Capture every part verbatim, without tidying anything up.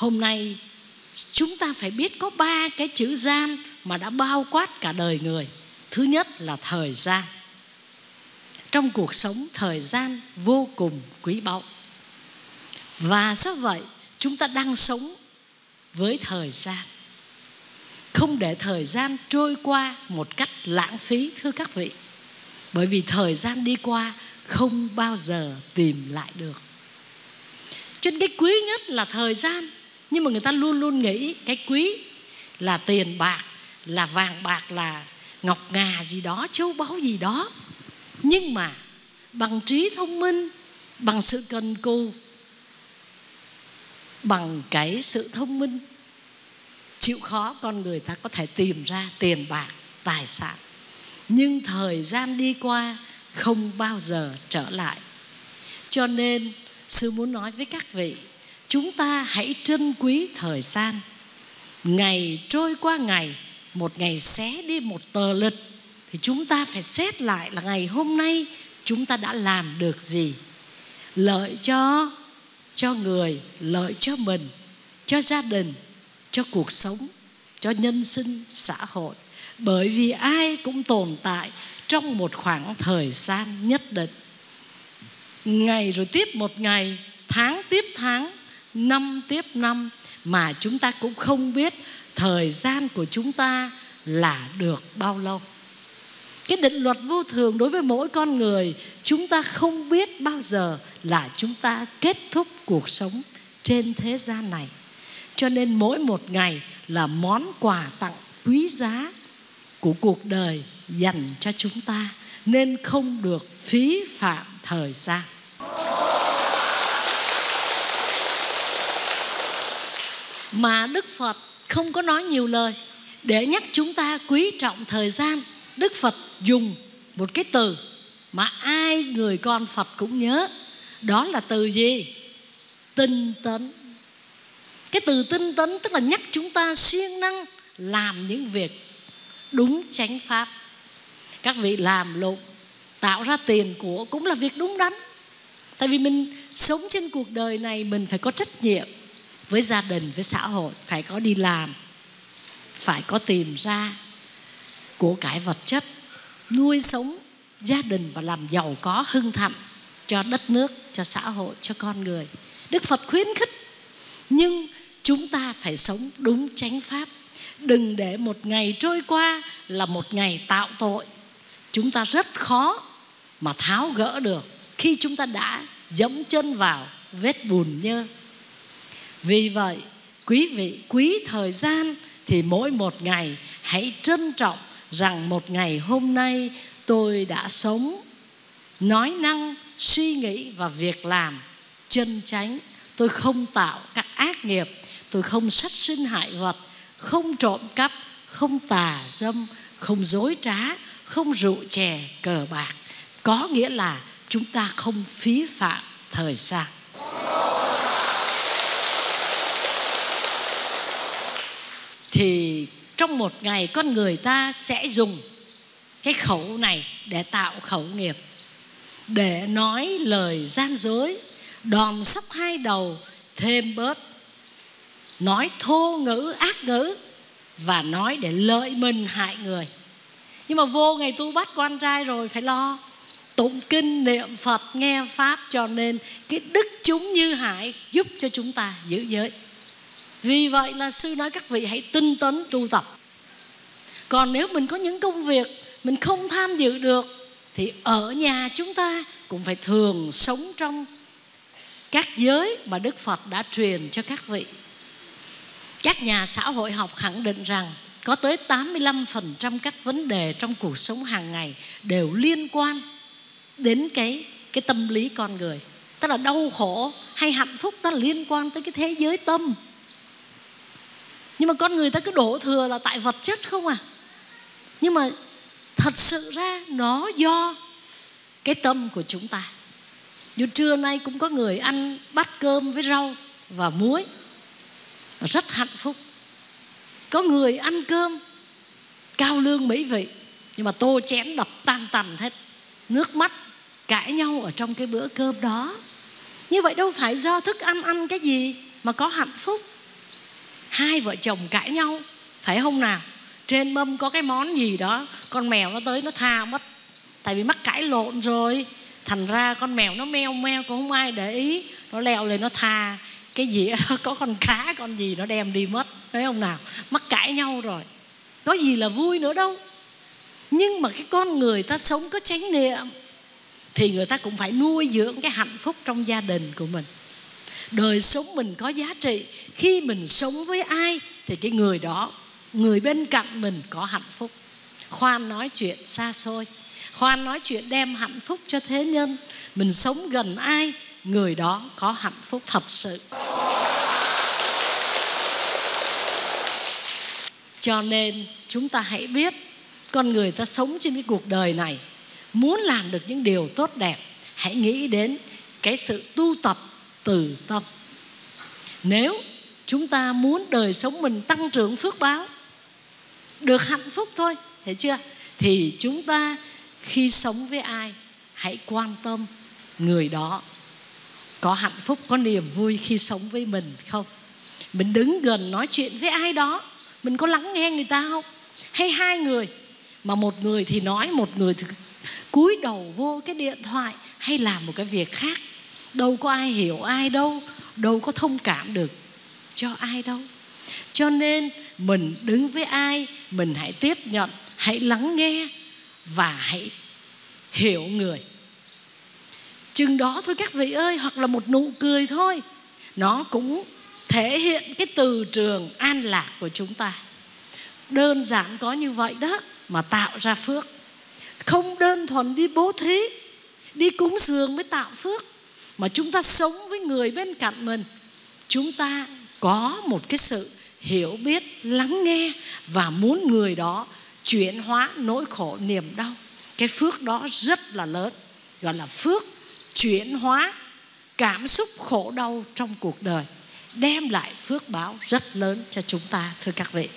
Hôm nay chúng ta phải biết có ba cái chữ gian mà đã bao quát cả đời người. Thứ nhất là thời gian. Trong cuộc sống, thời gian vô cùng quý báu. Và do vậy chúng ta đang sống với thời gian. Không để thời gian trôi qua một cách lãng phí, thưa các vị. Bởi vì thời gian đi qua không bao giờ tìm lại được. Cho nên cái quý nhất là thời gian. Nhưng mà người ta luôn luôn nghĩ cái quý là tiền bạc, là vàng bạc, là ngọc ngà gì đó, châu báu gì đó. Nhưng mà bằng trí thông minh, bằng sự cần cù, bằng cái sự thông minh chịu khó, con người ta có thể tìm ra tiền bạc, tài sản. Nhưng thời gian đi qua không bao giờ trở lại. Cho nên sư muốn nói với các vị, chúng ta hãy trân quý thời gian. Ngày trôi qua ngày, một ngày xé đi một tờ lịch, thì chúng ta phải xét lại là ngày hôm nay chúng ta đã làm được gì, lợi cho cho người, lợi cho mình, cho gia đình, cho cuộc sống, cho nhân sinh xã hội. Bởi vì ai cũng tồn tại trong một khoảng thời gian nhất định. Ngày rồi tiếp một ngày, tháng tiếp tháng, năm tiếp năm, mà chúng ta cũng không biết thời gian của chúng ta là được bao lâu. Cái định luật vô thường đối với mỗi con người, chúng ta không biết bao giờ là chúng ta kết thúc cuộc sống trên thế gian này. Cho nên mỗi một ngày là món quà tặng quý giá của cuộc đời dành cho chúng ta, nên không được phí phạm thời gian. Mà Đức Phật không có nói nhiều lời để nhắc chúng ta quý trọng thời gian. Đức Phật dùng một cái từ mà ai người con Phật cũng nhớ. Đó là từ gì? Tinh tấn. Cái từ tinh tấn tức là nhắc chúng ta siêng năng làm những việc đúng chánh pháp. Các vị làm lụng, tạo ra tiền của cũng là việc đúng đắn. Tại vì mình sống trên cuộc đời này, mình phải có trách nhiệm với gia đình, với xã hội. Phải có đi làm, phải có tìm ra của cải vật chất, nuôi sống gia đình và làm giàu có hưng thịnh cho đất nước, cho xã hội, cho con người. Đức Phật khuyến khích. Nhưng chúng ta phải sống đúng chánh pháp. Đừng để một ngày trôi qua là một ngày tạo tội. Chúng ta rất khó mà tháo gỡ được khi chúng ta đã dẫm chân vào vết bùn nhơ. Vì vậy, quý vị quý thời gian thì mỗi một ngày hãy trân trọng rằng một ngày hôm nay tôi đã sống, nói năng, suy nghĩ và việc làm chân chánh. Tôi không tạo các ác nghiệp, tôi không sát sinh hại vật, không trộm cắp, không tà dâm, không dối trá, không rượu chè cờ bạc. Có nghĩa là chúng ta không phí phạm thời gian. Thì trong một ngày con người ta sẽ dùng cái khẩu này để tạo khẩu nghiệp, để nói lời gian dối, đòn sóc hai đầu, thêm bớt, nói thô ngữ, ác ngữ, và nói để lợi mình hại người. Nhưng mà vô ngày tu bắt quan trai rồi phải lo tụng kinh, niệm Phật, nghe Pháp. Cho nên cái đức chúng như hải giúp cho chúng ta giữ giới. Vì vậy là sư nói các vị hãy tinh tấn tu tập. Còn nếu mình có những công việc mình không tham dự được, thì ở nhà chúng ta cũng phải thường sống trong các giới mà Đức Phật đã truyền cho các vị. Các nhà xã hội học khẳng định rằng có tới tám mươi lăm phần trăm các vấn đề trong cuộc sống hàng ngày đều liên quan đến cái, cái tâm lý con người. Tức là đau khổ hay hạnh phúc đó là liên quan tới cái thế giới tâm. Nhưng mà con người ta cứ đổ thừa là tại vật chất không à. Nhưng mà thật sự ra nó do cái tâm của chúng ta. Như trưa nay cũng có người ăn bát cơm với rau và muối, rất hạnh phúc. Có người ăn cơm cao lương mỹ vị, nhưng mà tô chén đập tan tành hết, nước mắt cãi nhau ở trong cái bữa cơm đó. Như vậy đâu phải do thức ăn ăn cái gì mà có hạnh phúc. hai vợ chồng cãi nhau, phải không nào? Trên mâm có cái món gì đó, con mèo nó tới nó tha mất, tại vì mắc cãi lộn rồi. Thành ra con mèo nó meo meo, cũng không ai để ý, nó leo lên nó tha cái dĩa đó có con cá con gì nó đem đi mất, thấy không nào? Mắc cãi nhau rồi, có gì là vui nữa đâu. Nhưng mà cái con người ta sống có chánh niệm thì người ta cũng phải nuôi dưỡng cái hạnh phúc trong gia đình của mình. Đời sống mình có giá trị. Khi mình sống với ai thì cái người đó, người bên cạnh mình có hạnh phúc. Khoan nói chuyện xa xôi, khoan nói chuyện đem hạnh phúc cho thế nhân. Mình sống gần ai, người đó có hạnh phúc thật sự. Cho nên chúng ta hãy biết, con người ta sống trên cái cuộc đời này, muốn làm được những điều tốt đẹp, hãy nghĩ đến cái sự tu tập từ tâm. Nếu chúng ta muốn đời sống mình tăng trưởng phước báo, được hạnh phúc thôi, hiểu chưa? Thì chúng ta khi sống với ai, hãy quan tâm người đó có hạnh phúc, có niềm vui khi sống với mình không. Mình đứng gần nói chuyện với ai đó, mình có lắng nghe người ta không? Hay hai người mà một người thì nói, một người thì cúi đầu vô cái điện thoại hay làm một cái việc khác, đâu có ai hiểu ai đâu, đâu có thông cảm được cho ai đâu. Cho nên mình đứng với ai, mình hãy tiếp nhận, hãy lắng nghe và hãy hiểu người. Chừng đó thôi các vị ơi, hoặc là một nụ cười thôi, nó cũng thể hiện cái từ trường an lạc của chúng ta. Đơn giản có như vậy đó mà tạo ra phước. Không đơn thuần đi bố thí, đi cúng dường mới tạo phước, mà chúng ta sống với người bên cạnh mình, chúng ta có một cái sự hiểu biết, lắng nghe và muốn người đó chuyển hóa nỗi khổ niềm đau. Cái phước đó rất là lớn, gọi là phước chuyển hóa cảm xúc khổ đau trong cuộc đời, đem lại phước báo rất lớn cho chúng ta, thưa các vị.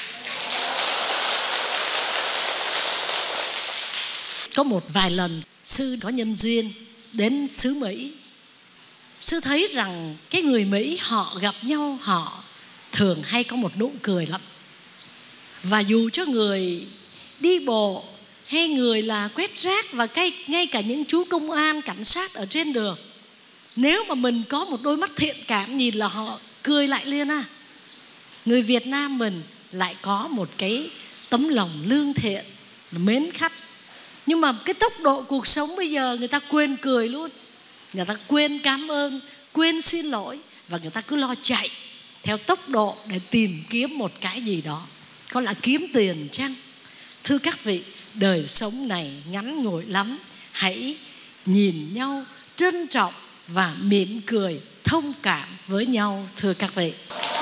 Có một vài lần sư có nhân duyên đến xứ Mỹ. Sư thấy rằng cái người Mỹ họ gặp nhau, họ thường hay có một nụ cười lắm. Và dù cho người đi bộ hay người là quét rác và ngay cả những chú công an, cảnh sát ở trên đường, nếu mà mình có một đôi mắt thiện cảm nhìn là họ cười lại liền à. Người Việt Nam mình lại có một cái tấm lòng lương thiện, mến khách. Nhưng mà cái tốc độ cuộc sống bây giờ người ta quên cười luôn. Người ta quên cảm ơn, quên xin lỗi, và người ta cứ lo chạy theo tốc độ để tìm kiếm một cái gì đó. Có là kiếm tiền chăng? Thưa các vị, đời sống này ngắn ngủi lắm. Hãy nhìn nhau, trân trọng và mỉm cười, thông cảm với nhau, thưa các vị.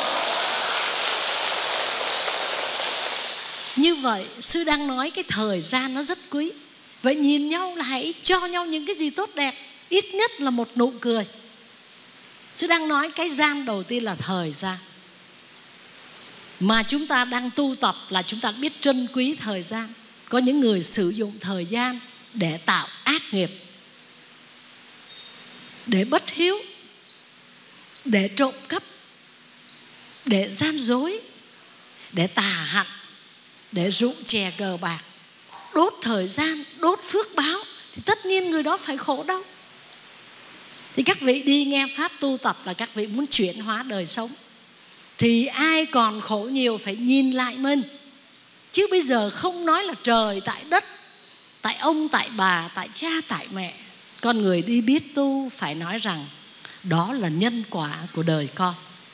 Như vậy, sư đang nói cái thời gian nó rất quý. Vậy nhìn nhau là hãy cho nhau những cái gì tốt đẹp, ít nhất là một nụ cười. Sư đang nói cái gian đầu tiên là thời gian. Mà chúng ta đang tu tập là chúng ta biết trân quý thời gian. Có những người sử dụng thời gian để tạo ác nghiệp, để bất hiếu, để trộm cắp, để gian dối, để tà hạnh, để rượu chè cờ bạc. Đốt thời gian, đốt phước báo thì tất nhiên người đó phải khổ đau. Thì các vị đi nghe pháp tu tập là các vị muốn chuyển hóa đời sống. Thì ai còn khổ nhiều phải nhìn lại mình. Chứ bây giờ không nói là trời tại đất, tại ông, tại bà, tại cha, tại mẹ. Con người đi biết tu phải nói rằng đó là nhân quả của đời con.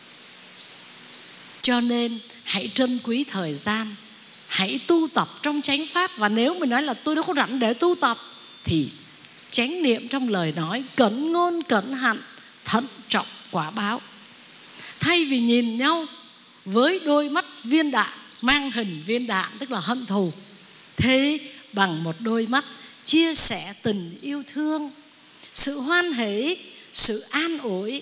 Cho nên hãy trân quý thời gian, hãy tu tập trong chánh pháp. Và nếu mình nói là tôi đâu có rảnh để tu tập, thì chánh niệm trong lời nói, cẩn ngôn cẩn hạnh, thận trọng quả báo. Thay vì nhìn nhau với đôi mắt viên đạn, mang hình viên đạn tức là hận thù, thế bằng một đôi mắt chia sẻ tình yêu thương, sự hoan hỷ, sự an ủi.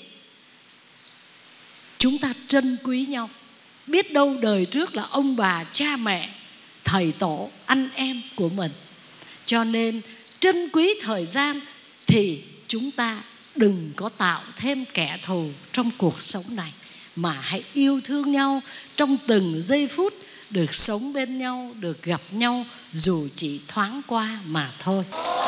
Chúng ta trân quý nhau. Biết đâu đời trước là ông bà, cha mẹ, thầy tổ, anh em của mình. Cho nên trân quý thời gian thì chúng ta đừng có tạo thêm kẻ thù trong cuộc sống này. mà hãy yêu thương nhau trong từng giây phút được sống bên nhau, được gặp nhau dù chỉ thoáng qua mà thôi.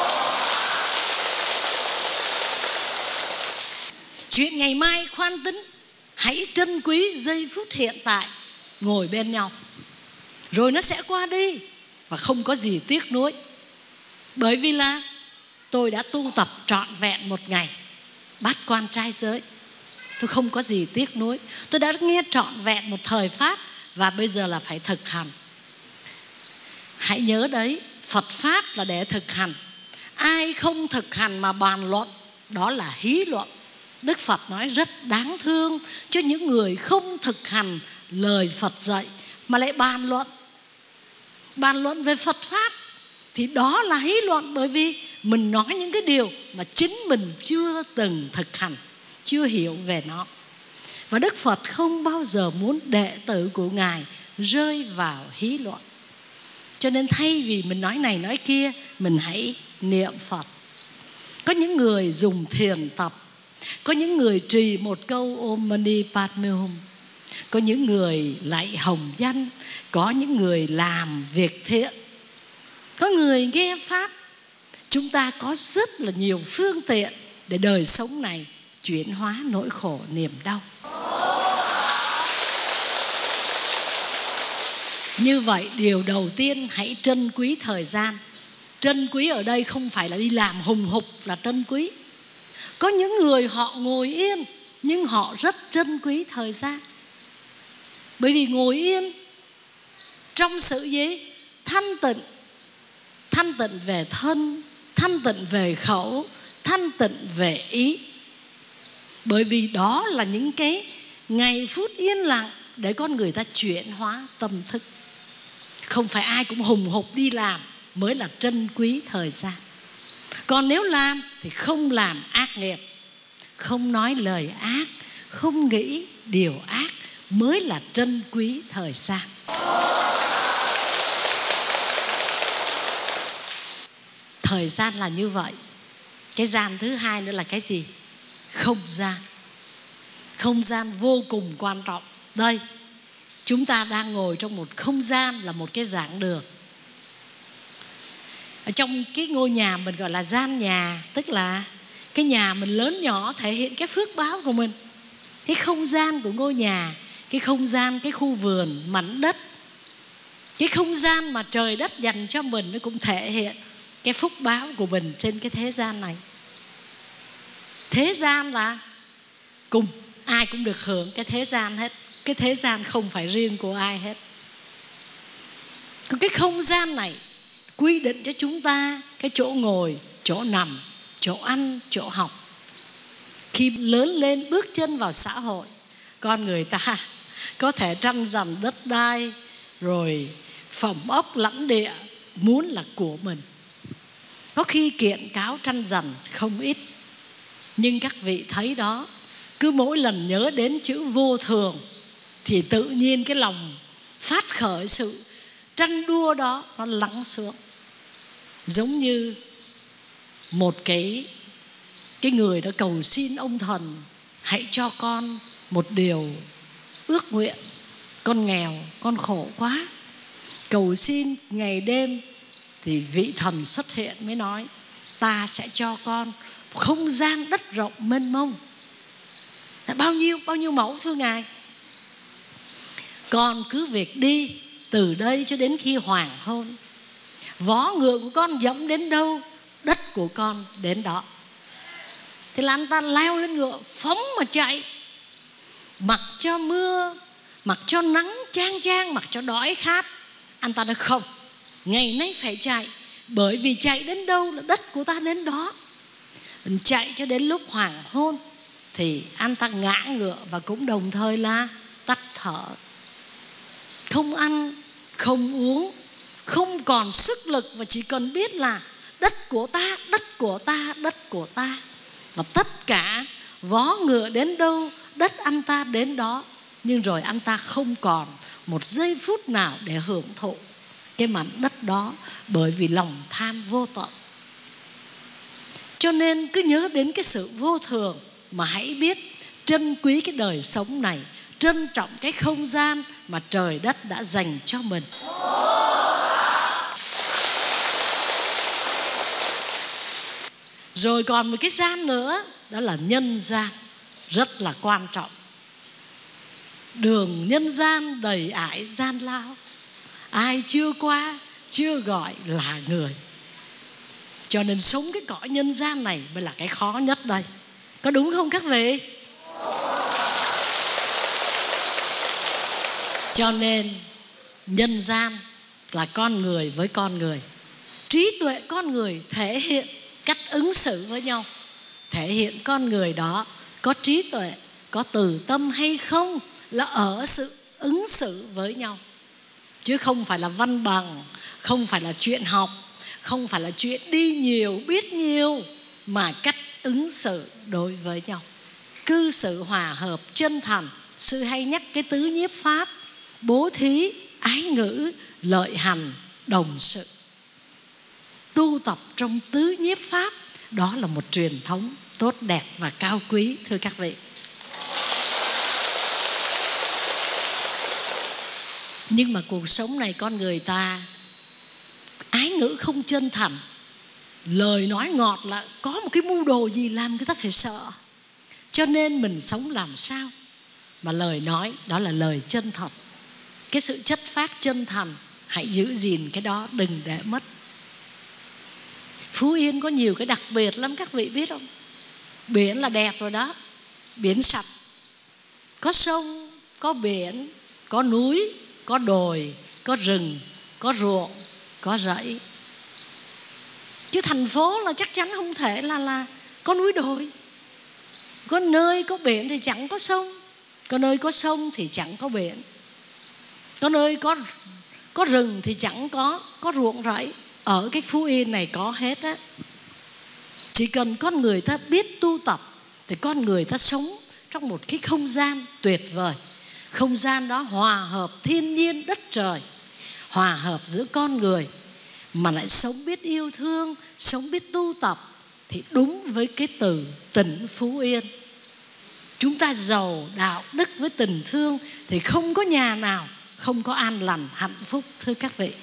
Chuyện ngày mai khoan tính, hãy trân quý giây phút hiện tại ngồi bên nhau. Rồi nó sẽ qua đi và không có gì tiếc nuối. Bởi vì là tôi đã tu tập trọn vẹn một ngày bát quan trai giới, tôi không có gì tiếc nuối. Tôi đã nghe trọn vẹn một thời Pháp và bây giờ là phải thực hành. Hãy nhớ đấy, Phật Pháp là để thực hành. Ai không thực hành mà bàn luận, đó là hí luận. Đức Phật nói rất đáng thương cho những người không thực hành lời Phật dạy mà lại bàn luận. Bàn luận về Phật Pháp thì đó là hí luận, bởi vì mình nói những cái điều mà chính mình chưa từng thực hành, chưa hiểu về nó. Và Đức Phật không bao giờ muốn đệ tử của Ngài rơi vào hí luận. Cho nên thay vì mình nói này nói kia, mình hãy niệm Phật. Có những người dùng thiền tập, có những người trì một câu Om Mani Padme Hum, có những người lạy hồng danh, có những người làm việc thiện, có người nghe Pháp. Chúng ta có rất là nhiều phương tiện để đời sống này chuyển hóa nỗi khổ niềm đau. Như vậy điều đầu tiên, hãy trân quý thời gian. Trân quý ở đây không phải là đi làm hùng hục là trân quý. Có những người họ ngồi yên nhưng họ rất trân quý thời gian. Bởi vì ngồi yên trong sự gì? Thanh tịnh. Thanh tịnh về thân, thanh tịnh về khẩu, thanh tịnh về ý. Bởi vì đó là những cái ngày phút yên lặng để con người ta chuyển hóa tâm thức. Không phải ai cũng hùng hục đi làm mới là trân quý thời gian. Còn nếu làm thì không làm ác nghiệp, không nói lời ác, không nghĩ điều ác mới là trân quý thời gian. Thời gian là như vậy. Cái gian thứ hai nữa là cái gì? Không gian. Không gian vô cùng quan trọng. Đây, chúng ta đang ngồi trong một không gian là một cái giảng đường. Ở trong cái ngôi nhà mình gọi là gian nhà, tức là cái nhà mình lớn nhỏ thể hiện cái phước báo của mình. Cái không gian của ngôi nhà, cái không gian, cái khu vườn, mảnh đất, cái không gian mà trời đất dành cho mình, nó cũng thể hiện cái phúc báo của mình trên cái thế gian này. Thế gian là cùng, ai cũng được hưởng cái thế gian hết. Cái thế gian không phải riêng của ai hết. Còn cái không gian này quy định cho chúng ta cái chỗ ngồi, chỗ nằm, chỗ ăn, chỗ học. Khi lớn lên bước chân vào xã hội, con người ta có thể tranh giành đất đai, rồi phẩm ốc lãnh địa muốn là của mình. Có khi kiện cáo tranh giành không ít. Nhưng các vị thấy đó, cứ mỗi lần nhớ đến chữ vô thường thì tự nhiên cái lòng phát khởi sự tranh đua đó nó lắng xuống. Giống như một cái cái người đã cầu xin ông thần hãy cho con một điều ước nguyện. Con nghèo, con khổ quá. Cầu xin ngày đêm thì vị thần xuất hiện mới nói ta sẽ cho con không gian đất rộng mênh mông. Bao nhiêu, bao nhiêu mẫu thưa Ngài. Con cứ việc đi từ đây cho đến khi hoàng hôn. Vó ngựa của con dẫm đến đâu, đất của con đến đó. Thì là anh ta leo lên ngựa phóng mà chạy. Mặc cho mưa, mặc cho nắng chang chang, mặc cho đói khát, anh ta nói không, ngày nay phải chạy. Bởi vì chạy đến đâu là đất của ta đến đó. Mình chạy cho đến lúc hoàng hôn thì anh ta ngã ngựa và cũng đồng thời là tắt thở. Không ăn, không uống, không còn sức lực và chỉ cần biết là đất của ta, đất của ta, đất của ta. Và tất cả vó ngựa đến đâu, đất anh ta đến đó. Nhưng rồi anh ta không còn một giây phút nào để hưởng thụ cái mảnh đất đó, bởi vì lòng tham vô tận. Cho nên cứ nhớ đến cái sự vô thường mà hãy biết trân quý cái đời sống này trân trọng cái không gian mà trời đất đã dành cho mình. Rồi còn một cái gian nữa, đó là nhân gian, rất là quan trọng. Đường nhân gian đầy ải gian lao, ai chưa qua chưa gọi là người. Cho nên sống cái cõi nhân gian này mới là cái khó nhất đây. Có đúng không các vị? Cho nên nhân gian là con người với con người. Trí tuệ con người thể hiện cách ứng xử với nhau, thể hiện con người đó có trí tuệ, có từ tâm hay không là ở sự ứng xử với nhau. Chứ không phải là văn bằng, không phải là chuyện học, không phải là chuyện đi nhiều, biết nhiều, mà cách ứng xử đối với nhau. Cư xử hòa hợp, chân thành. Sư hay nhắc cái tứ nhiếp pháp: bố thí, ái ngữ, lợi hành, đồng sự. Tu tập trong tứ nhiếp pháp, đó là một truyền thống tốt đẹp và cao quý, thưa các vị. Nhưng mà cuộc sống này con người ta ái ngữ không chân thành, lời nói ngọt là có một cái mưu đồ gì làm người ta phải sợ. Cho nên mình sống làm sao mà lời nói đó là lời chân thật. Cái sự chất phác chân thành, hãy giữ gìn cái đó, đừng để mất. Phú Yên có nhiều cái đặc biệt lắm, các vị biết không? Biển là đẹp rồi đó, biển sạch, có sông, có biển, có núi, có đồi, có rừng, có ruộng, có rẫy. Chứ thành phố là chắc chắn không thể là là có núi đồi. Có nơi có biển thì chẳng có sông, có nơi có sông thì chẳng có biển, có nơi có có rừng thì chẳng có có ruộng rẫy. Ở cái Phú Yên này có hết á. Chỉ cần con người ta biết tu tập thì con người ta sống trong một cái không gian tuyệt vời. Không gian đó hòa hợp thiên nhiên đất trời, hòa hợp giữa con người, mà lại sống biết yêu thương, sống biết tu tập, thì đúng với cái từ tỉnh Phú Yên. Chúng ta giàu đạo đức với tình thương thì không có nhà nào không có an lành hạnh phúc, thưa các vị.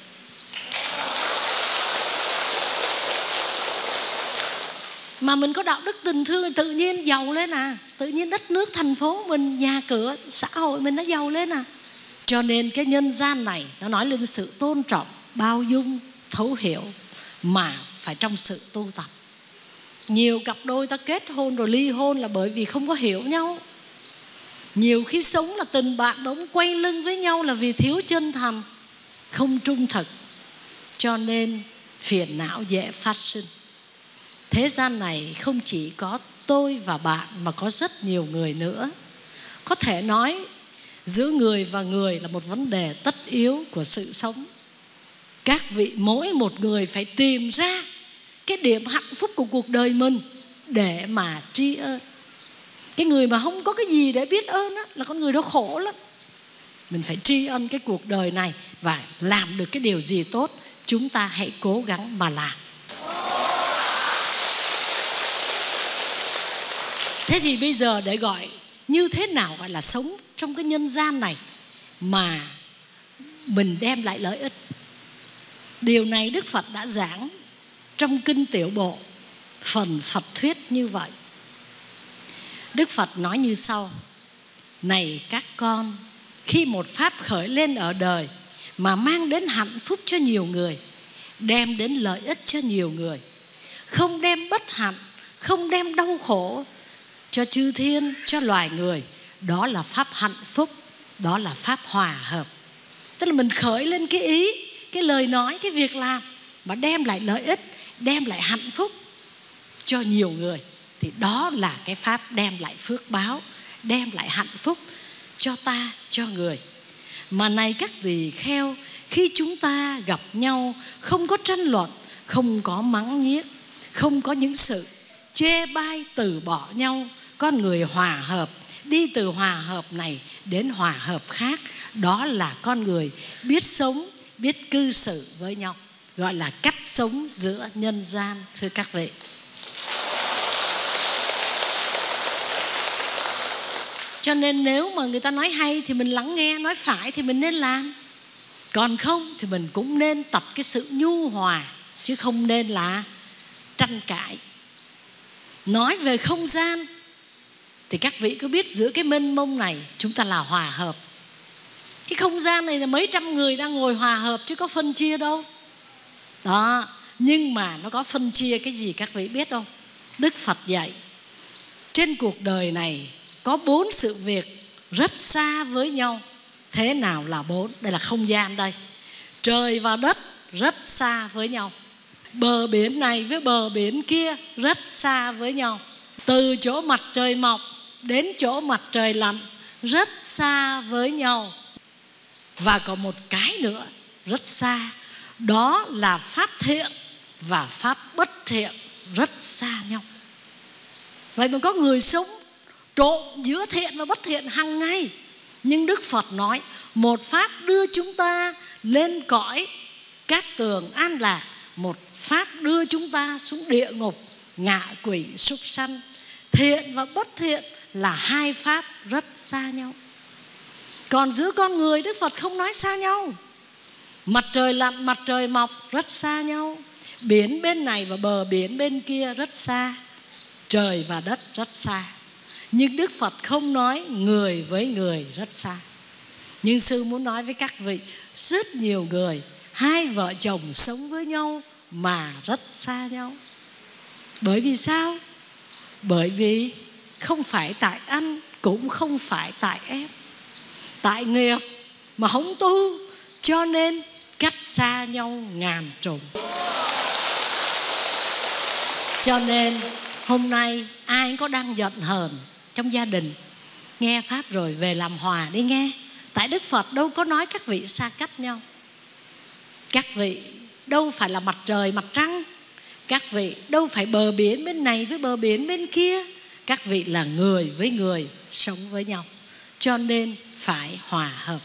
Mà mình có đạo đức tình thương tự nhiên giàu lên à. Tự nhiên đất nước thành phố mình, nhà cửa, xã hội mình nó giàu lên à. Cho nên cái nhân gian này nó nói lên sự tôn trọng, bao dung, thấu hiểu, mà phải trong sự tu tập. Nhiều cặp đôi ta kết hôn rồi ly hôn là bởi vì không có hiểu nhau. Nhiều khi sống là tình bạn đống quay lưng với nhau là vì thiếu chân thành, không trung thực. Cho nên phiền não dễ phát sinh. Thế gian này không chỉ có tôi và bạn mà có rất nhiều người nữa. Có thể nói giữa người và người là một vấn đề tất yếu của sự sống. Các vị mỗi một người phải tìm ra cái điểm hạnh phúc của cuộc đời mình để mà tri ân. Cái người mà không có cái gì để biết ơn á, là con người đó khổ lắm. Mình phải tri ân cái cuộc đời này và làm được cái điều gì tốt, chúng ta hãy cố gắng mà làm. Thế thì bây giờ để gọi như thế nào gọi là sống trong cái nhân gian này mà mình đem lại lợi ích. Điều này Đức Phật đã giảng trong Kinh Tiểu Bộ, phần Phật thuyết như vậy. Đức Phật nói như sau: này các con, khi một pháp khởi lên ở đời mà mang đến hạnh phúc cho nhiều người, đem đến lợi ích cho nhiều người, không đem bất hạnh, không đem đau khổ cho chư thiên, cho loài người, đó là pháp hạnh phúc, đó là pháp hòa hợp. Tức là mình khởi lên cái ý, cái lời nói, cái việc làm mà đem lại lợi ích, đem lại hạnh phúc cho nhiều người, thì đó là cái pháp đem lại phước báo, đem lại hạnh phúc cho ta, cho người. Mà này các tỳ kheo, khi chúng ta gặp nhau, không có tranh luận, không có mắng nhiếc, không có những sự chê bai từ bỏ nhau, con người hòa hợp, đi từ hòa hợp này đến hòa hợp khác, đó là con người biết sống, biết cư xử với nhau, gọi là cách sống giữa nhân gian, thưa các vị. Cho nên nếu mà người ta nói hay thì mình lắng nghe, nói phải thì mình nên làm. Còn không thì mình cũng nên tập cái sự nhu hòa, chứ không nên là tranh cãi. Nói về không gian thì các vị có biết giữa cái mênh mông này chúng ta là hòa hợp. Cái không gian này là mấy trăm người đang ngồi hòa hợp chứ có phân chia đâu. Đó, nhưng mà nó có phân chia cái gì các vị biết không? Đức Phật dạy trên cuộc đời này có bốn sự việc rất xa với nhau. Thế nào là bốn? Đây là không gian đây. Trời và đất rất xa với nhau. Bờ biển này với bờ biển kia rất xa với nhau. Từ chỗ mặt trời mọc đến chỗ mặt trời lặn rất xa với nhau. Và còn một cái nữa rất xa, đó là pháp thiện và pháp bất thiện rất xa nhau. Vậy mà có người sống trộn giữa thiện và bất thiện hàng ngày. Nhưng Đức Phật nói một pháp đưa chúng ta lên cõi cát tường an lạc, một pháp đưa chúng ta xuống địa ngục ngạ quỷ súc sanh. Thiện và bất thiện là hai pháp rất xa nhau. Còn giữa con người Đức Phật không nói xa nhau. Mặt trời lặn mặt trời mọc rất xa nhau. Biển bên này và bờ biển bên kia rất xa. Trời và đất rất xa. Nhưng Đức Phật không nói người với người rất xa. Nhưng sư muốn nói với các vị, rất nhiều người hai vợ chồng sống với nhau mà rất xa nhau. Bởi vì sao? Bởi vì không phải tại ăn, cũng không phải tại ép, tại nghiệp mà không tu, cho nên cách xa nhau ngàn trùng. Cho nên hôm nay ai có đang giận hờn trong gia đình, nghe pháp rồi về làm hòa đi nghe. Tại Đức Phật đâu có nói các vị xa cách nhau. Các vị đâu phải là mặt trời mặt trăng. Các vị đâu phải bờ biển bên này với bờ biển bên kia. Các vị là người với người sống với nhau, cho nên phải hòa hợp.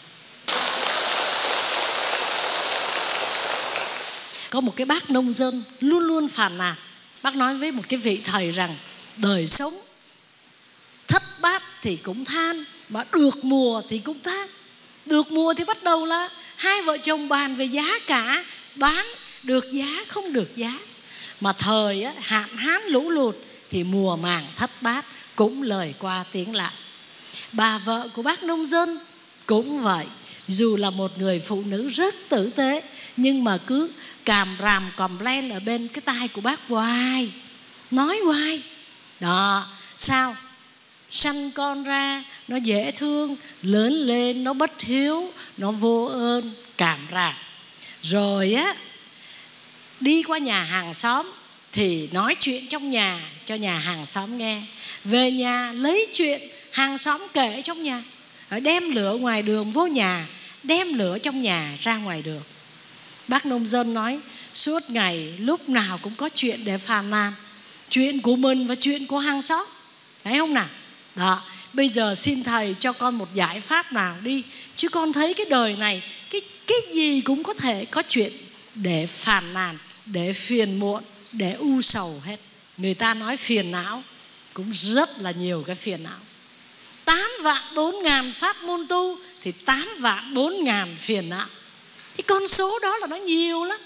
Có một cái bác nông dân luôn luôn phàn nàn. Bác nói với một cái vị thầy rằng đời sống thất bát thì cũng than, mà được mùa thì cũng than. Được mùa thì bắt đầu là hai vợ chồng bàn về giá cả, bán được giá không được giá. Mà thời á, hạn hán lũ lụt thì mùa màng thất bát, cũng lời qua tiếng lại. Bà vợ của bác nông dân cũng vậy. Dù là một người phụ nữ rất tử tế, nhưng mà cứ càm ràm còm len ở bên cái tai của bác hoài, nói hoài. Đó, sao? Sanh con ra nó dễ thương, lớn lên nó bất hiếu, nó vô ơn, càm ràm. Rồi á, đi qua nhà hàng xóm thì nói chuyện trong nhà cho nhà hàng xóm nghe. Về nhà lấy chuyện hàng xóm kể trong nhà. Đem lửa ngoài đường vô nhà, đem lửa trong nhà ra ngoài đường. Bác nông dân nói suốt ngày lúc nào cũng có chuyện để phàn nàn. Chuyện của mình và chuyện của hàng xóm, thấy không nào? Đó, bây giờ xin thầy cho con một giải pháp nào đi. Chứ con thấy cái đời này Cái, cái gì cũng có thể có chuyện để phàn nàn, để phiền muộn, để u sầu hết. Người ta nói phiền não, cũng rất là nhiều cái phiền não. Tám vạn bốn ngàn pháp môn tu thì tám vạn bốn ngàn phiền não. Cái con số đó là nó nhiều lắm,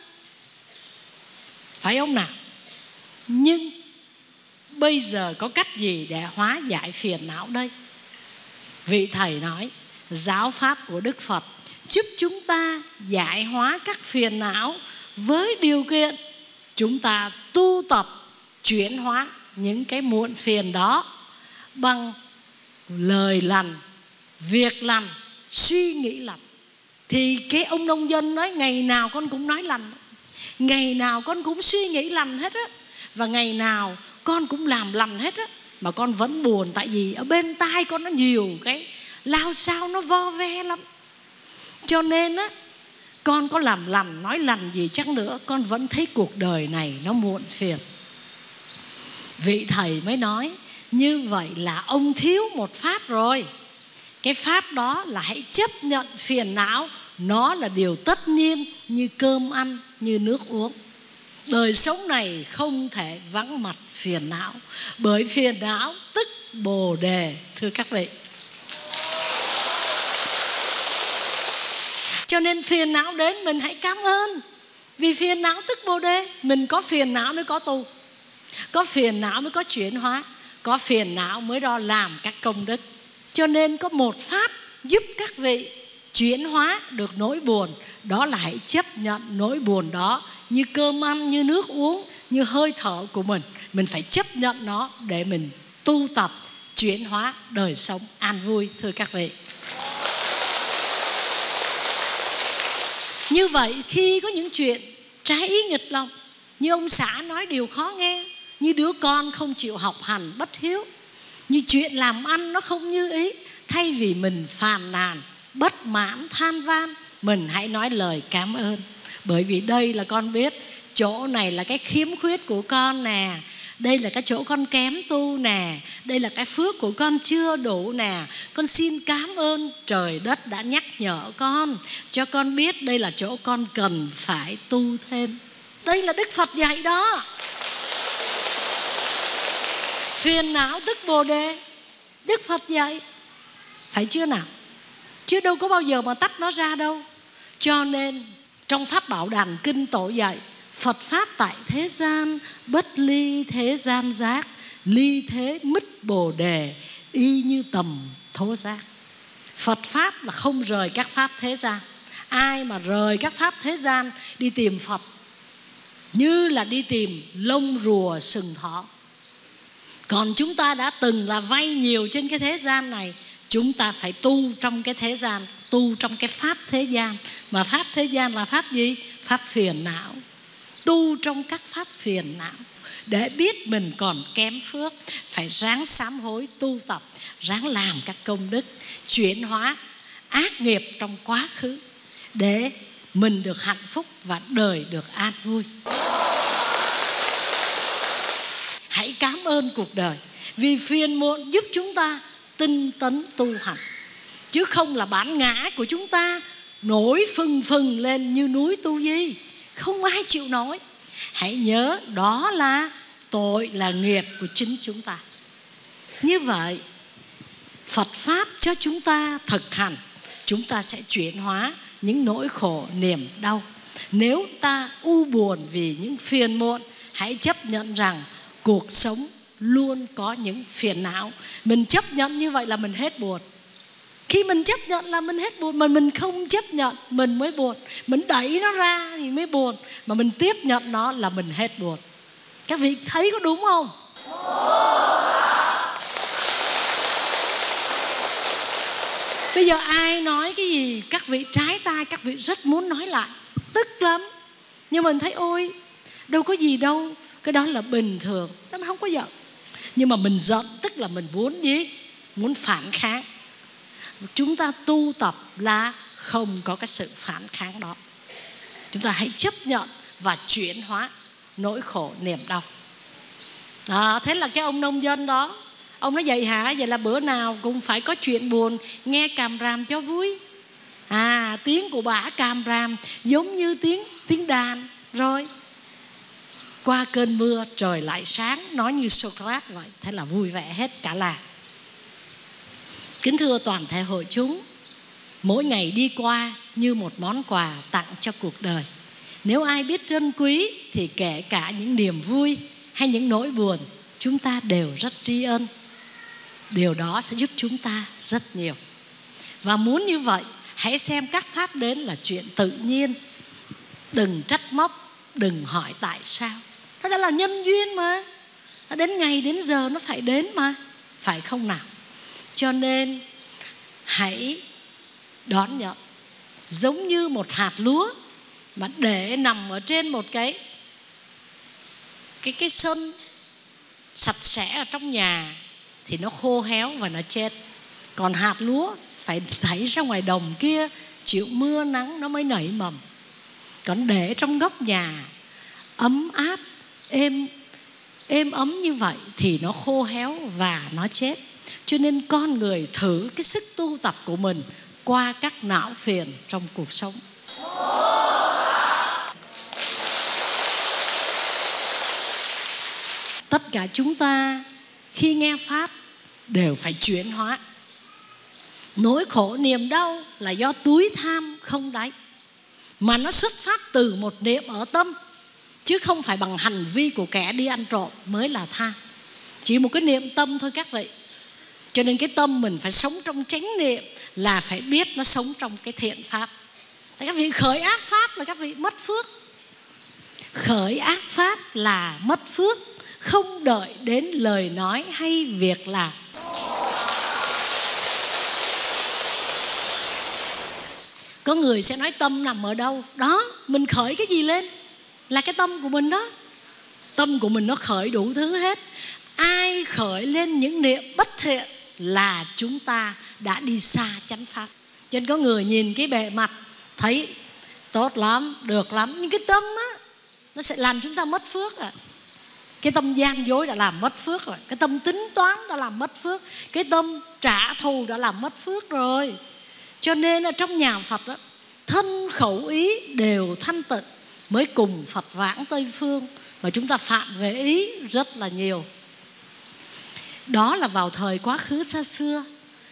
phải không nào? Nhưng bây giờ có cách gì để hóa giải phiền não đây? Vị thầy nói giáo pháp của Đức Phật giúp chúng ta giải hóa các phiền não, với điều kiện chúng ta tu tập chuyển hóa những cái muộn phiền đó bằng lời lành, việc lành, suy nghĩ lành. Thì cái ông nông dân nói ngày nào con cũng nói lành, ngày nào con cũng suy nghĩ lành hết á, và ngày nào con cũng làm lành hết á. Mà con vẫn buồn tại vì ở bên tai con nó nhiều cái lao sao nó vo ve lắm. Cho nên á, con có làm lành, nói lành gì chăng nữa, con vẫn thấy cuộc đời này nó muộn phiền. Vị thầy mới nói như vậy là ông thiếu một pháp rồi. Cái pháp đó là hãy chấp nhận phiền não, nó là điều tất nhiên như cơm ăn, như nước uống. Đời sống này không thể vắng mặt phiền não, bởi phiền não tức bồ đề, thưa các vị. Cho nên phiền não đến mình hãy cảm ơn. Vì phiền não tức Bồ Đề. Mình có phiền não mới có tu, có phiền não mới có chuyển hóa, có phiền não mới đo làm các công đức. Cho nên có một pháp giúp các vị chuyển hóa được nỗi buồn, đó là hãy chấp nhận nỗi buồn đó như cơm ăn, như nước uống, như hơi thở của mình. Mình phải chấp nhận nó để mình tu tập chuyển hóa đời sống an vui, thưa các vị. Như vậy khi có những chuyện trái ý nghịch lòng, như ông xã nói điều khó nghe, như đứa con không chịu học hành bất hiếu, như chuyện làm ăn nó không như ý, thay vì mình phàn nàn, bất mãn, than van, mình hãy nói lời cảm ơn. Bởi vì đây là con biết chỗ này là cái khiếm khuyết của con nè, đây là cái chỗ con kém tu nè, đây là cái phước của con chưa đủ nè. Con xin cảm ơn trời đất đã nhắc nhở con, cho con biết đây là chỗ con cần phải tu thêm. Đây là Đức Phật dạy đó. Phiền não tức Bồ Đề, Đức Phật dạy, phải chưa nào? Chứ đâu có bao giờ mà tách nó ra đâu. Cho nên trong Pháp Bảo Đàn Kinh Tổ dạy, Phật Pháp tại thế gian, bất ly thế gian giác, ly thế mít Bồ Đề, y như tầm thố giác. Phật Pháp là không rời các Pháp thế gian. Ai mà rời các Pháp thế gian đi tìm Phật, như là đi tìm lông rùa sừng thỏ. Còn chúng ta đã từng là vay nhiều trên cái thế gian này, chúng ta phải tu trong cái thế gian, tu trong cái Pháp thế gian. Mà Pháp thế gian là Pháp gì? Pháp phiền não. Tu trong các Pháp phiền não để biết mình còn kém phước, phải ráng sám hối tu tập, ráng làm các công đức, chuyển hóa ác nghiệp trong quá khứ để mình được hạnh phúc và đời được an vui. Hãy cảm ơn cuộc đời, vì phiền muộn giúp chúng ta tinh tấn tu hành, chứ không là bản ngã của chúng ta nổi phừng phừng lên như núi Tu Di, không ai chịu nổi. Hãy nhớ đó là tội, là nghiệp của chính chúng ta. Như vậy Phật Pháp cho chúng ta thực hành, chúng ta sẽ chuyển hóa những nỗi khổ niềm đau. Nếu ta u buồn vì những phiền muộn, hãy chấp nhận rằng cuộc sống luôn có những phiền não. Mình chấp nhận như vậy là mình hết buồn. Khi mình chấp nhận là mình hết buồn. Mà mình không chấp nhận mình mới buồn. Mình đẩy nó ra thì mới buồn. Mà mình tiếp nhận nó là mình hết buồn. Các vị thấy có đúng không? Bây giờ ai nói cái gì các vị trái tai, các vị rất muốn nói lại, tức lắm. Nhưng mình thấy ôi, đâu có gì đâu, cái đó là bình thường, nó không có giận. Nhưng mà mình giận tức là mình muốn gì? Muốn phản kháng. Chúng ta tu tập là không có cái sự phản kháng đó. Chúng ta hãy chấp nhận và chuyển hóa nỗi khổ niềm đau. À, thế là cái ông nông dân đó, ông nói vậy hả? Vậy là bữa nào cũng phải có chuyện buồn, nghe càm ràm cho vui. À, tiếng của bả càm ràm giống như tiếng tiếng đàn. Rồi qua cơn mưa trời lại sáng, nói như Socrates vậy. Thế là vui vẻ hết cả làng. Kính thưa toàn thể hội chúng, mỗi ngày đi qua như một món quà tặng cho cuộc đời. Nếu ai biết trân quý thì kể cả những niềm vui hay những nỗi buồn, chúng ta đều rất tri ân. Điều đó sẽ giúp chúng ta rất nhiều. Và muốn như vậy, hãy xem các pháp đến là chuyện tự nhiên. Đừng trách móc, đừng hỏi tại sao. Nó đã là nhân duyên mà. Nó đến ngày đến giờ nó phải đến mà. Phải không nào? Cho nên hãy đón nhận. Giống như một hạt lúa mà để nằm ở trên một cái Cái cái sân sạch sẽ ở trong nhà thì nó khô héo và nó chết. Còn hạt lúa phải thảy ra ngoài đồng kia, chịu mưa nắng nó mới nảy mầm. Còn để trong góc nhà ấm áp, êm êm ấm như vậy thì nó khô héo và nó chết. Cho nên con người thử cái sức tu tập của mình qua các não phiền trong cuộc sống. Tất cả chúng ta khi nghe Pháp đều phải chuyển hóa. Nỗi khổ niềm đau là do túi tham không đáy, mà nó xuất phát từ một niệm ở tâm, chứ không phải bằng hành vi của kẻ đi ăn trộm mới là tham. Chỉ một cái niệm tâm thôi các vị. Cho nên cái tâm mình phải sống trong chánh niệm, là phải biết nó sống trong cái thiện pháp. Tại các vị khởi ác pháp là các vị mất phước. Khởi ác pháp là mất phước, không đợi đến lời nói hay việc làm. Có người sẽ nói tâm nằm ở đâu? Đó, mình khởi cái gì lên là cái tâm của mình đó. Tâm của mình nó khởi đủ thứ hết. Ai khởi lên những niệm bất thiện là chúng ta đã đi xa chánh pháp. Cho nên có người nhìn cái bề mặt thấy tốt lắm, được lắm, nhưng cái tâm á, nó sẽ làm chúng ta mất phước rồi. Cái tâm gian dối đã làm mất phước rồi. Cái tâm tính toán đã làm mất phước. Cái tâm trả thù đã làm mất phước rồi. Cho nên ở trong nhà Phật đó, thân khẩu ý đều thanh tịnh mới cùng Phật vãng Tây Phương. Mà chúng ta phạm về ý rất là nhiều. Đó là vào thời quá khứ xa xưa.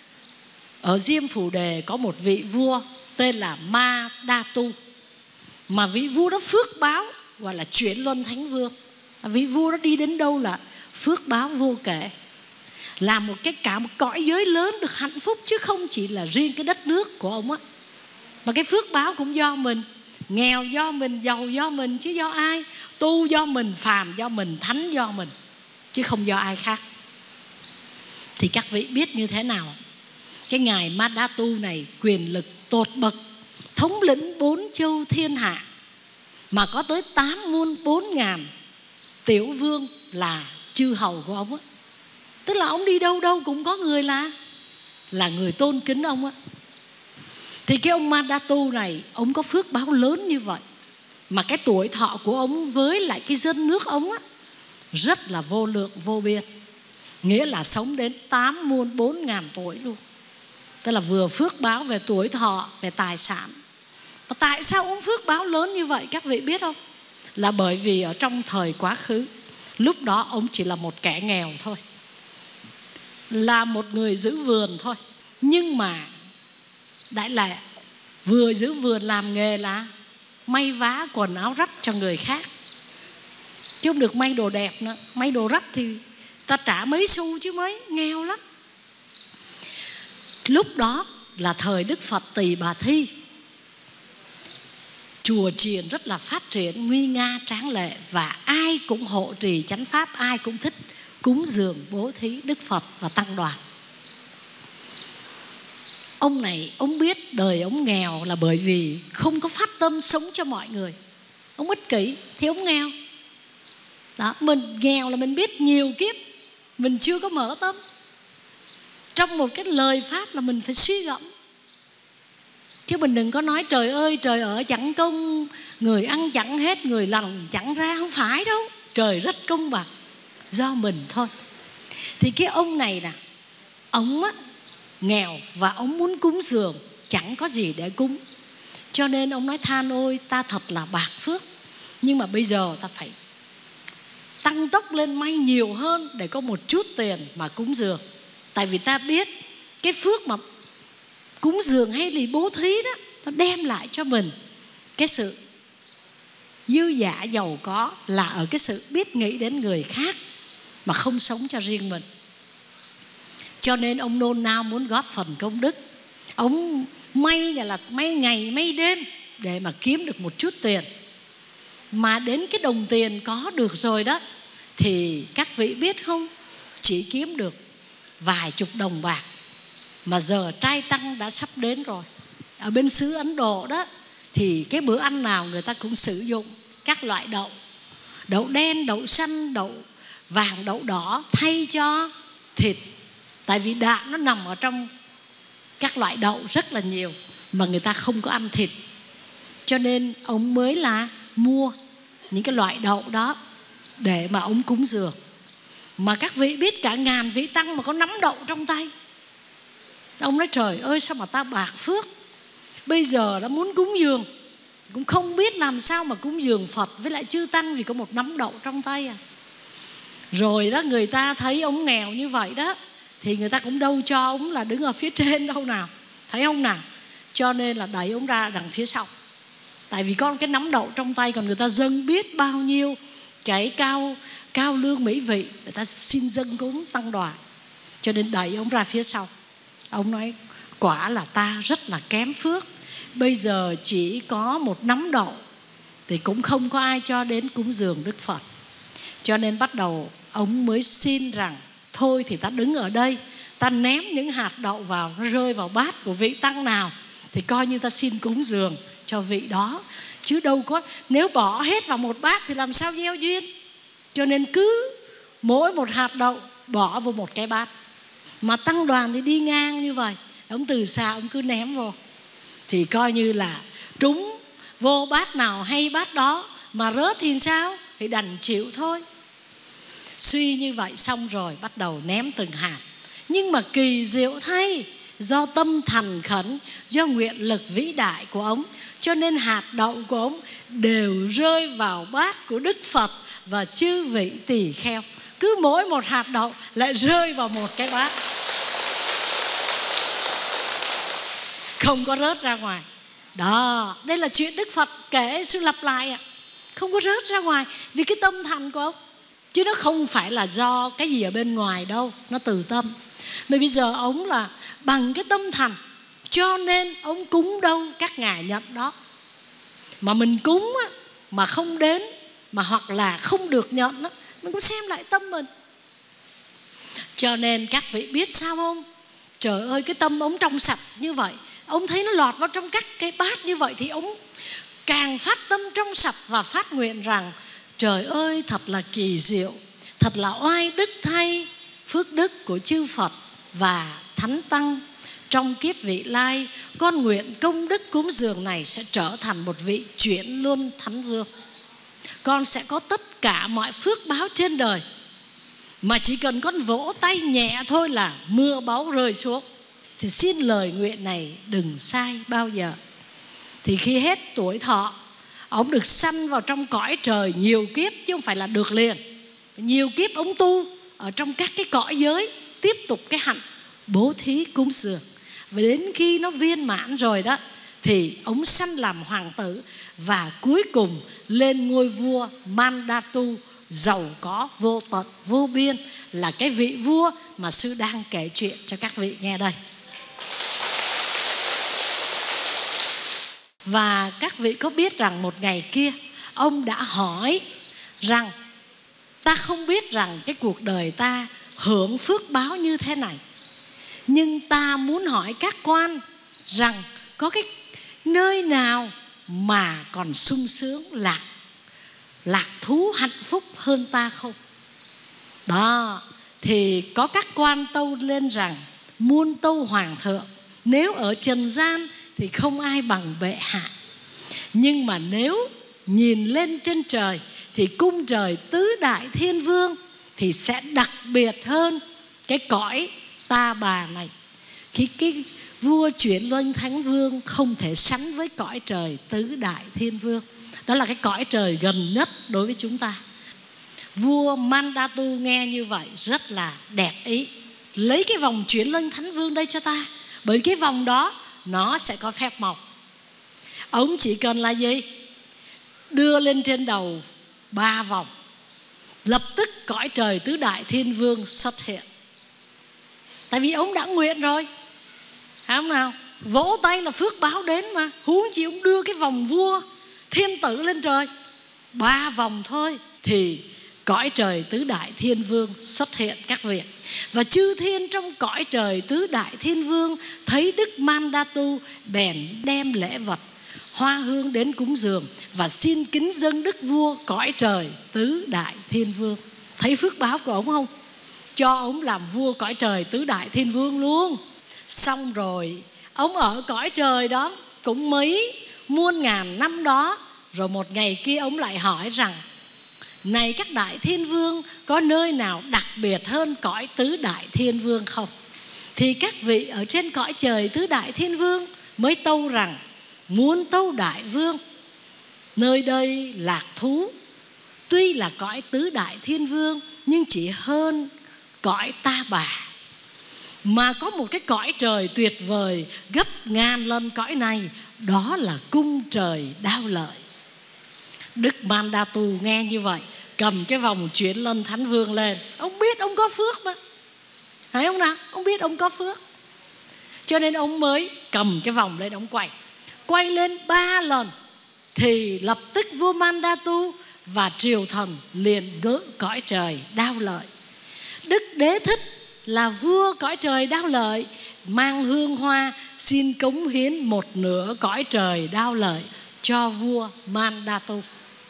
Ở Diêm Phù Đề có một vị vua tên là Ma Đa Tu. Mà vị vua đó phước báo, gọi là chuyển luân thánh vương. Vị vua đó đi đến đâu là phước báo vô kể, làm một cái cả một cõi giới lớn được hạnh phúc, chứ không chỉ là riêng cái đất nước của ông á. Mà cái phước báo cũng do mình. Nghèo do mình, giàu do mình, chứ do ai? Tu do mình, phàm do mình, thánh do mình, chứ không do ai khác. Thì các vị biết như thế nào? Cái ngài Ma Đa Tu này quyền lực tột bậc, thống lĩnh bốn châu thiên hạ, mà có tới tám muôn bốn ngàn tiểu vương là chư hầu của ông á. Tức là ông đi đâu đâu cũng có người là Là người tôn kính ông á. Thì cái ông Ma Đa Tu này, ông có phước báo lớn như vậy, mà cái tuổi thọ của ông với lại cái dân nước ông á rất là vô lượng vô biên. Nghĩa là sống đến tám muôn bốn ngàn tuổi luôn. Tức là vừa phước báo về tuổi thọ, về tài sản. Và tại sao ông phước báo lớn như vậy các vị biết không? Là bởi vì ở trong thời quá khứ, lúc đó ông chỉ là một kẻ nghèo thôi, là một người giữ vườn thôi. Nhưng mà đại là vừa giữ vườn làm nghề là may vá quần áo rách cho người khác, chứ không được may đồ đẹp nữa. May đồ rách thì ta trả mấy xu chứ mấy, nghèo lắm. Lúc đó là thời Đức Phật Tỳ Bà Thi, chùa chiền rất là phát triển, nguy nga tráng lệ, và ai cũng hộ trì chánh pháp, ai cũng thích cúng dường bố thí Đức Phật và tăng đoàn. Ông này, ông biết đời ông nghèo là bởi vì không có phát tâm sống cho mọi người. Ông ích kỷ thì ông nghèo. Đó, mình nghèo là mình biết nhiều kiếp mình chưa có mở tâm. Trong một cái lời pháp là mình phải suy gẫm, chứ mình đừng có nói trời ơi trời ở chẳng công, người ăn chẳng hết, người làm chẳng ra. Không phải đâu, trời rất công bằng, do mình thôi. Thì cái ông này nè, ông á nghèo và ông muốn cúng dường, chẳng có gì để cúng. Cho nên ông nói than ôi ta thật là bạc phước, nhưng mà bây giờ ta phải tăng tốc lên may nhiều hơn để có một chút tiền mà cúng dường. Tại vì ta biết cái phước mà cúng dường hay là bố thí đó, nó đem lại cho mình cái sự dư dả giàu có là ở cái sự biết nghĩ đến người khác mà không sống cho riêng mình. Cho nên ông nôn nao muốn góp phần công đức. Ông may là may ngày may đêm để mà kiếm được một chút tiền. Mà đến cái đồng tiền có được rồi đó, thì các vị biết không, chỉ kiếm được vài chục đồng bạc. Mà giờ trai tăng đã sắp đến rồi. Ở bên xứ Ấn Độ đó, thì cái bữa ăn nào người ta cũng sử dụng các loại đậu, đậu đen, đậu xanh, đậu vàng, đậu đỏ thay cho thịt. Tại vì đạm nó nằm ở trong các loại đậu rất là nhiều, mà người ta không có ăn thịt. Cho nên ông mới là mua những cái loại đậu đó để mà ông cúng dường. Mà các vị biết cả ngàn vị tăng mà có nắm đậu trong tay. Ông nói trời ơi sao mà ta bạc phước, bây giờ đã muốn cúng dường cũng không biết làm sao mà cúng dường Phật với lại chư tăng vì có một nắm đậu trong tay à. Rồi đó người ta thấy ông nghèo như vậy đó, thì người ta cũng đâu cho ông là đứng ở phía trên đâu nào, thấy không nào? Cho nên là đẩy ông ra đằng phía sau. Tại vì có cái nắm đậu trong tay, còn người ta dâng biết bao nhiêu cái cao cao lương mỹ vị, người ta xin dâng cúng tăng đoàn, cho nên đẩy ông ra phía sau. Ông nói quả là ta rất là kém phước, bây giờ chỉ có một nắm đậu thì cũng không có ai cho đến cúng dường Đức Phật. Cho nên bắt đầu ông mới xin rằng thôi thì ta đứng ở đây, ta ném những hạt đậu vào, nó rơi vào bát của vị tăng nào thì coi như ta xin cúng dường cho vị đó. Chứ đâu có, nếu bỏ hết vào một bát thì làm sao gieo duyên. Cho nên cứ mỗi một hạt đậu bỏ vào một cái bát. Mà tăng đoàn thì đi ngang như vậy, ông từ xa ông cứ ném vô, thì coi như là trúng vô bát nào hay bát đó, mà rớt thì sao, thì đành chịu thôi. Suy như vậy xong rồi bắt đầu ném từng hạt. Nhưng mà kỳ diệu thay, do tâm thành khẩn, do nguyện lực vĩ đại của ông, cho nên hạt đậu của ông đều rơi vào bát của Đức Phật và chư vị tỳ kheo. Cứ mỗi một hạt đậu lại rơi vào một cái bát, không có rớt ra ngoài. Đó, đây là chuyện Đức Phật kể, sư lặp lại ạ. Không có rớt ra ngoài vì cái tâm thành của ông. Chứ nó không phải là do cái gì ở bên ngoài đâu, nó từ tâm. Mà bây giờ ông là bằng cái tâm thành, cho nên ông cúng đâu các ngài nhận đó. Mà mình cúng á, mà không đến, mà hoặc là không được nhận á, mình cũng xem lại tâm mình. Cho nên các vị biết sao không? Trời ơi, cái tâm ông trong sạch như vậy, ông thấy nó lọt vào trong các cái bát như vậy, thì ông càng phát tâm trong sạch và phát nguyện rằng trời ơi, thật là kỳ diệu, thật là oai đức thay, phước đức của chư Phật và Thánh Tăng. Trong kiếp vị lai, con nguyện công đức cúng dường này sẽ trở thành một vị chuyển luân Thánh Vương. Con sẽ có tất cả mọi phước báo trên đời, mà chỉ cần con vỗ tay nhẹ thôi là mưa báu rơi xuống. Thì xin lời nguyện này đừng sai bao giờ. Thì khi hết tuổi thọ, ông được sanh vào trong cõi trời nhiều kiếp, chứ không phải là được liền. Nhiều kiếp ông tu ở trong các cái cõi giới, tiếp tục cái hạnh bố thí cúng dường. Và đến khi nó viên mãn rồi đó, thì ông sanh làm hoàng tử, và cuối cùng lên ngôi vua Mandatu, giàu có vô tận vô biên, là cái vị vua mà sư đang kể chuyện cho các vị nghe đây. Và các vị có biết rằng một ngày kia ông đã hỏi rằng ta không biết rằng cái cuộc đời ta hưởng phước báo như thế này, nhưng ta muốn hỏi các quan rằng có cái nơi nào mà còn sung sướng lạc lạc thú hạnh phúc hơn ta không? Đó, thì có các quan tâu lên rằng muôn tâu hoàng thượng, nếu ở trần gian thì không ai bằng bệ hạ, nhưng mà nếu nhìn lên trên trời thì cung trời tứ đại thiên vương thì sẽ đặc biệt hơn cái cõi ta bà này. Khi cái vua chuyển luân Thánh Vương không thể sánh với cõi trời tứ đại thiên vương. Đó là cái cõi trời gần nhất đối với chúng ta. Vua Mandatu nghe như vậy rất là đẹp ý, lấy cái vòng chuyển luân Thánh Vương đây cho ta, bởi cái vòng đó nó sẽ có phép màu. Ông chỉ cần là gì? Đưa lên trên đầu ba vòng, lập tức cõi trời tứ đại thiên vương xuất hiện. Tại vì ông đã nguyện rồi, phải không nào? Vỗ tay là phước báo đến mà. Huống chi ông đưa cái vòng vua thiên tử lên trời, ba vòng thôi, thì cõi trời tứ đại thiên vương xuất hiện các vị. Và chư thiên trong cõi trời tứ đại thiên vương thấy Đức Mandatu bèn đem lễ vật hoa hương đến cúng dường và xin kính dâng Đức vua cõi trời tứ đại thiên vương. Thấy phước báo của ông không? Cho ông làm vua cõi trời tứ đại thiên vương luôn. Xong rồi ông ở cõi trời đó cũng mấy muôn ngàn năm đó. Rồi một ngày kia ông lại hỏi rằng này các đại thiên vương, có nơi nào đặc biệt hơn cõi tứ đại thiên vương không? Thì các vị ở trên cõi trời tứ đại thiên vương mới tâu rằng muôn tâu đại vương, nơi đây lạc thú, tuy là cõi tứ đại thiên vương nhưng chỉ hơn cõi ta bà. mà có một cái cõi trời tuyệt vời gấp ngàn lần cõi này, đó là cung trời Đao Lợi. Đức Mandatu nghe như vậy, cầm cái vòng chuyển lân Thánh Vương lên. Ông biết ông có phước mà, thấy không nào? Ông biết ông có phước, cho nên ông mới cầm cái vòng lên, ông quay Quay lên ba lần thì lập tức vua Mandatu và triều thần liền ngự cõi trời Đao Lợi. Đức Đế Thích là vua cõi trời Đao Lợi, mang hương hoa xin cống hiến một nửa cõi trời Đao Lợi cho vua Mandatu.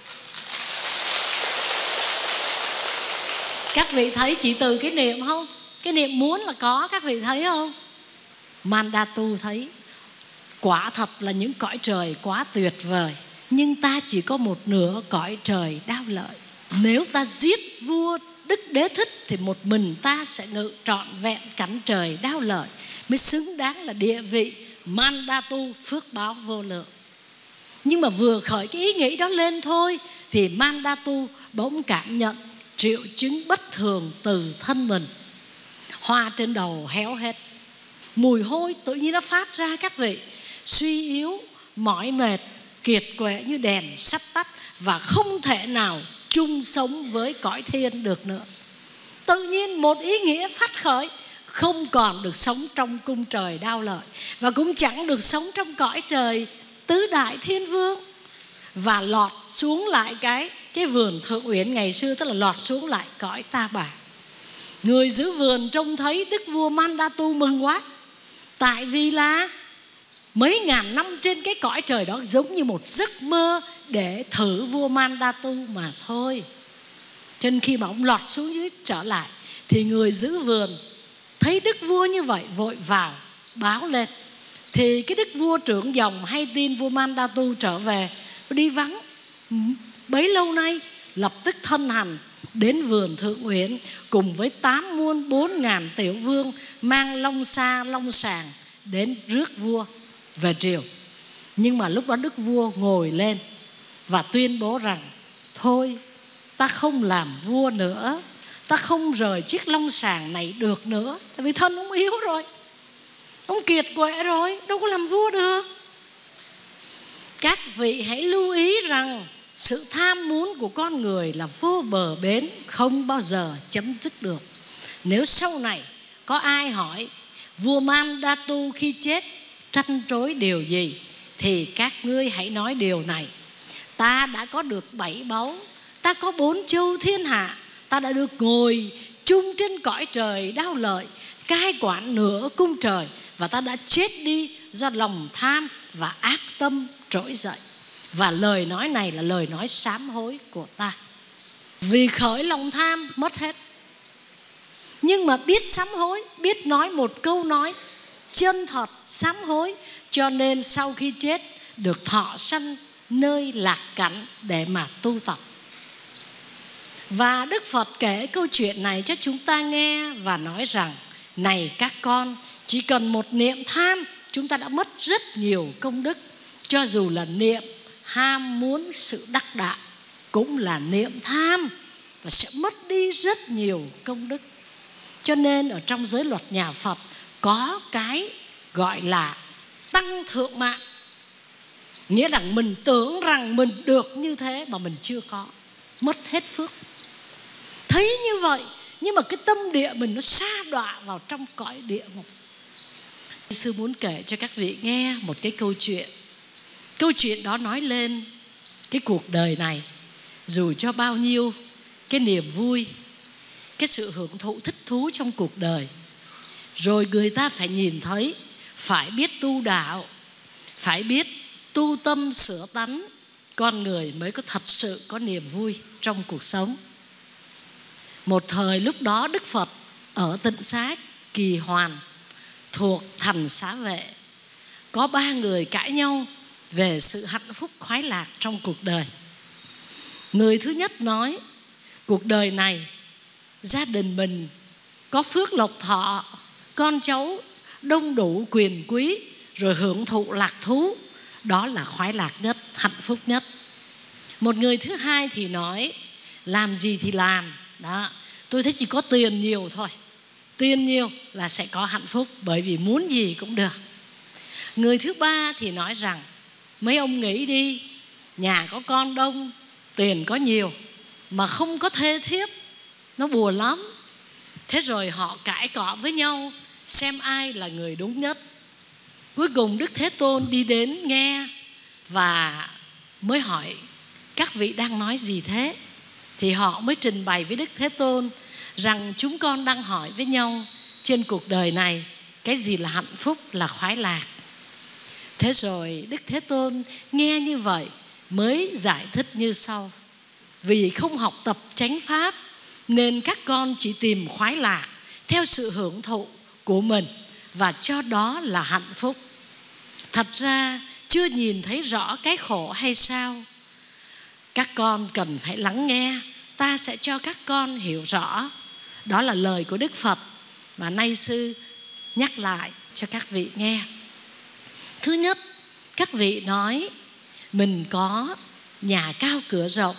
Các vị thấy chỉ từ cái niệm không? Cái niệm muốn là có, các vị thấy không? Mandatu thấy quả thật là những cõi trời quá tuyệt vời, nhưng ta chỉ có một nửa cõi trời Đao Lợi. Nếu ta giết vua Đức Đế Thích thì một mình ta sẽ ngự trọn vẹn cánh trời Đao Lợi, mới xứng đáng là địa vị Mandatu phước báo vô lượng. Nhưng mà vừa khởi cái ý nghĩ đó lên thôi thì Mandatu bỗng cảm nhận triệu chứng bất thường từ thân mình. Hoa trên đầu héo hết, mùi hôi tự nhiên nó phát ra các vị. Suy yếu, mỏi mệt, kiệt quệ như đèn sắp tắt, và không thể nào chung sống với cõi thiên được nữa. Tự nhiên một ý nghĩa phát khởi, không còn được sống trong cung trời Đao Lợi, và cũng chẳng được sống trong cõi trời tứ đại thiên vương, và lọt xuống lại cái cái vườn Thượng Uyển ngày xưa, tức là lọt xuống lại cõi Ta Bà. Người giữ vườn trông thấy đức vua Mandatu mừng quá, tại vì là mấy ngàn năm trên cái cõi trời đó giống như một giấc mơ để thử vua Mandatu mà thôi. Cho nên khi mà ông lọt xuống dưới trở lại thì người giữ vườn thấy đức vua như vậy vội vào báo lên. Thì cái đức vua trưởng dòng hay tin vua Mandatu trở về, đi vắng bấy lâu nay, lập tức thân hành đến vườn Thượng Uyển cùng với tám muôn bốn ngàn tiểu vương, mang long sa long sàng đến rước vua về triều. Nhưng mà lúc đó đức vua ngồi lên và tuyên bố rằng: thôi, ta không làm vua nữa, ta không rời chiếc long sàng này được nữa. Tại vì thân ông yếu rồi, ông kiệt quệ rồi, đâu có làm vua được. Các vị hãy lưu ý rằng sự tham muốn của con người là vô bờ bến, không bao giờ chấm dứt được. Nếu sau này có ai hỏi vua Mandatu khi chết trăn trối điều gì, thì các ngươi hãy nói điều này: ta đã có được bảy báu, ta có bốn châu thiên hạ, ta đã được ngồi chung trên cõi trời Đao Lợi, cai quản nửa cung trời, và ta đã chết đi do lòng tham và ác tâm trỗi dậy. Và lời nói này là lời nói sám hối của ta. Vì khởi lòng tham mất hết, nhưng mà biết sám hối, biết nói một câu nói chân thật sám hối, cho nên sau khi chết được thọ sanh nơi lạc cảnh để mà tu tập. Và Đức Phật kể câu chuyện này cho chúng ta nghe và nói rằng: này các con, chỉ cần một niệm tham, chúng ta đã mất rất nhiều công đức. Cho dù là niệm ham muốn sự đắc đạo cũng là niệm tham, và sẽ mất đi rất nhiều công đức. Cho nên ở trong giới luật nhà Phật có cái gọi là tăng thượng mạng, nghĩa là mình tưởng rằng mình được như thế mà mình chưa có, mất hết phước. Thấy như vậy, nhưng mà cái tâm địa mình nó sa đọa vào trong cõi địa ngục. Sư muốn kể cho các vị nghe một cái câu chuyện. Câu chuyện đó nói lên cái cuộc đời này, dù cho bao nhiêu cái niềm vui, cái sự hưởng thụ thích thú trong cuộc đời, rồi người ta phải nhìn thấy, phải biết tu đạo, phải biết tu tâm sửa tánh, con người mới có thật sự có niềm vui trong cuộc sống. Một thời lúc đó Đức Phật ở Tịnh Xá Kỳ Hoàn thuộc thành Xá Vệ, có ba người cãi nhau về sự hạnh phúc khoái lạc trong cuộc đời. Người thứ nhất nói: cuộc đời này gia đình mình có phước lộc thọ, con cháu đông đủ quyền quý, rồi hưởng thụ lạc thú, đó là khoái lạc nhất, hạnh phúc nhất. Một người thứ hai thì nói: làm gì thì làm đó, tôi thấy chỉ có tiền nhiều thôi, tiền nhiều là sẽ có hạnh phúc, bởi vì muốn gì cũng được. Người thứ ba thì nói rằng mấy ông nghĩ đi, nhà có con đông, tiền có nhiều mà không có thê thiếp, nó buồn lắm. Thế rồi họ cãi cọ với nhau xem ai là người đúng nhất. Cuối cùng Đức Thế Tôn đi đến nghe và mới hỏi các vị đang nói gì thế. Thì họ mới trình bày với Đức Thế Tôn rằng chúng con đang hỏi với nhau trên cuộc đời này cái gì là hạnh phúc, là khoái lạc. Thế rồi Đức Thế Tôn nghe như vậy mới giải thích như sau: vì không học tập chánh pháp nên các con chỉ tìm khoái lạc theo sự hưởng thụ của mình và cho đó là hạnh phúc. Thật ra chưa nhìn thấy rõ cái khổ hay sao? Các con cần phải lắng nghe, ta sẽ cho các con hiểu rõ. Đó là lời của Đức Phật mà nay sư nhắc lại cho các vị nghe. Thứ nhất, các vị nói mình có nhà cao cửa rộng,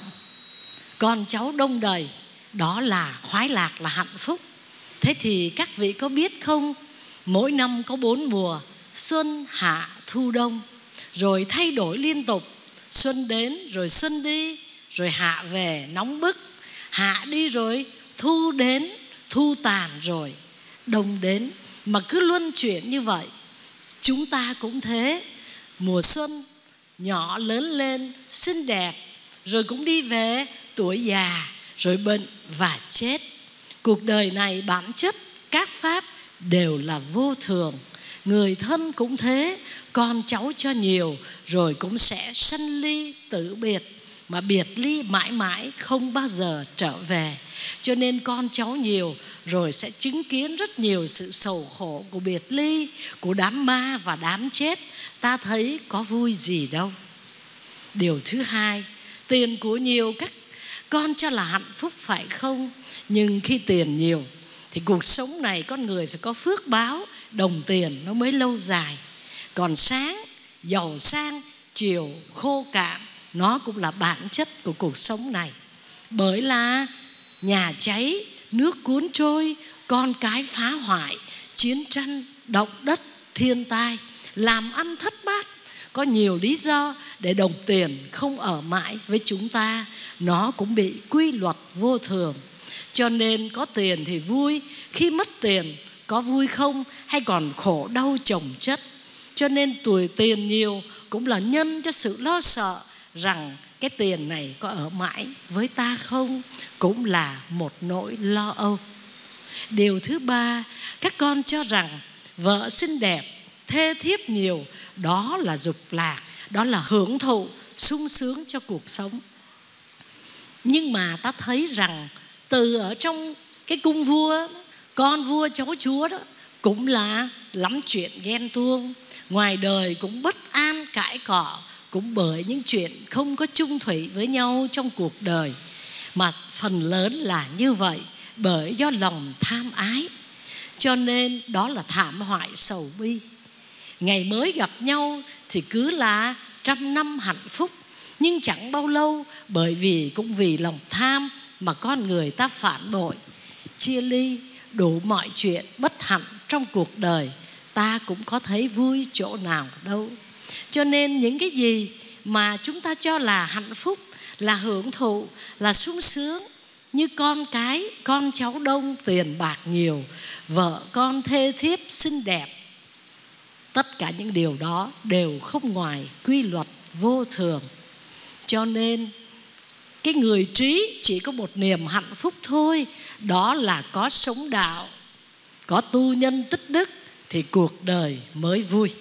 con cháu đông đầy, đó là khoái lạc, là hạnh phúc. Thế thì các vị có biết không, mỗi năm có bốn mùa: xuân, hạ, thu, đông, rồi thay đổi liên tục. Xuân đến rồi xuân đi, rồi hạ về nóng bức, hạ đi rồi thu đến, thu tàn rồi đông đến, mà cứ luân chuyển như vậy. Chúng ta cũng thế, mùa xuân nhỏ lớn lên xinh đẹp, rồi cũng đi về tuổi già, rồi bệnh và chết. Cuộc đời này bản chất các pháp đều là vô thường. Người thân cũng thế, con cháu cho nhiều rồi cũng sẽ sanh ly tử biệt, mà biệt ly mãi mãi không bao giờ trở về. Cho nên con cháu nhiều rồi sẽ chứng kiến rất nhiều sự sầu khổ của biệt ly, của đám ma và đám chết. Ta thấy có vui gì đâu. Điều thứ hai, tiền của nhiều các con cho là hạnh phúc phải không? Nhưng khi tiền nhiều thì cuộc sống này con người phải có phước báo, đồng tiền nó mới lâu dài. Còn sáng giàu sang, chiều khô cạn, nó cũng là bản chất của cuộc sống này. Bởi là nhà cháy, nước cuốn trôi, con cái phá hoại, chiến tranh, động đất, thiên tai, làm ăn thất bát. Có nhiều lý do để đồng tiền không ở mãi với chúng ta. Nó cũng bị quy luật vô thường. Cho nên có tiền thì vui, khi mất tiền có vui không, hay còn khổ đau chồng chất. Cho nên tuổi tiền nhiều cũng là nhân cho sự lo sợ rằng cái tiền này có ở mãi với ta không, cũng là một nỗi lo âu. Điều thứ ba, các con cho rằng vợ xinh đẹp, thê thiếp nhiều, đó là dục lạc, đó là hưởng thụ, sung sướng cho cuộc sống. Nhưng mà ta thấy rằng từ ở trong cái cung vua, con vua cháu chúa đó, cũng là lắm chuyện ghen tuông. Ngoài đời cũng bất an cãi cọ, cũng bởi những chuyện không có chung thủy với nhau trong cuộc đời. Mà phần lớn là như vậy, bởi do lòng tham ái. Cho nên đó là thảm họa sầu bi. Ngày mới gặp nhau thì cứ là trăm năm hạnh phúc, nhưng chẳng bao lâu, bởi vì cũng vì lòng tham mà con người ta phản bội, chia ly, đủ mọi chuyện bất hạnh trong cuộc đời. Ta cũng có thấy vui chỗ nào đâu. Cho nên những cái gì mà chúng ta cho là hạnh phúc, là hưởng thụ, là sung sướng, như con cái, con cháu đông, tiền bạc nhiều, vợ con thê thiếp xinh đẹp, tất cả những điều đó đều không ngoài quy luật vô thường. Cho nên cái người trí chỉ có một niềm hạnh phúc thôi, đó là có sống đạo, có tu nhân tích đức thì cuộc đời mới vui.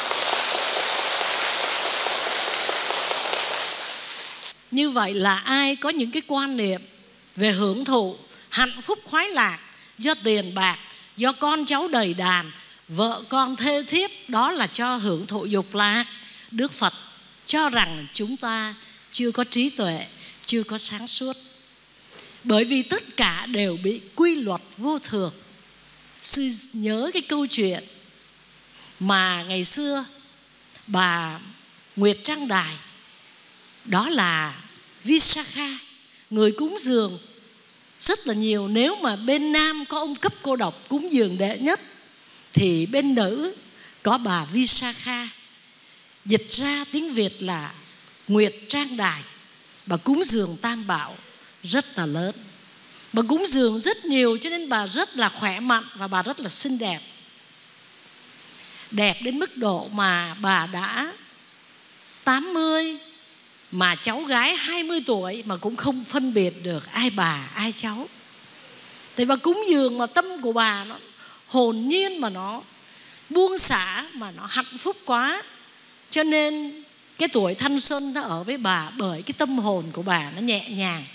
Như vậy là ai có những cái quan niệm về hưởng thụ, hạnh phúc khoái lạc do tiền bạc, do con cháu đầy đàn, vợ con thê thiếp, đó là cho hưởng thụ dục lạc, Đức Phật cho rằng chúng ta chưa có trí tuệ, chưa có sáng suốt. Bởi vì tất cả đều bị quy luật vô thường. Sư nhớ cái câu chuyện mà ngày xưa bà Nguyệt Trang Đài, đó là Visakha, người cúng dường rất là nhiều. Nếu mà bên nam có ông cấp cô độc cúng dường đệ nhất, thì bên nữ có bà Visakha, dịch ra tiếng Việt là Nguyệt Trang Đài. Bà cúng dường tam bảo rất là lớn. Bà cúng dường rất nhiều, cho nên bà rất là khỏe mạnh và bà rất là xinh đẹp. Đẹp đến mức độ mà bà đã tám mươi, mà cháu gái hai mươi tuổi mà cũng không phân biệt được ai bà ai cháu. Thì bà cúng dường mà tâm của bà nó hồn nhiên, mà nó buông xả, mà nó hạnh phúc quá. Cho nên cái tuổi thanh xuân nó ở với bà, bởi cái tâm hồn của bà nó nhẹ nhàng.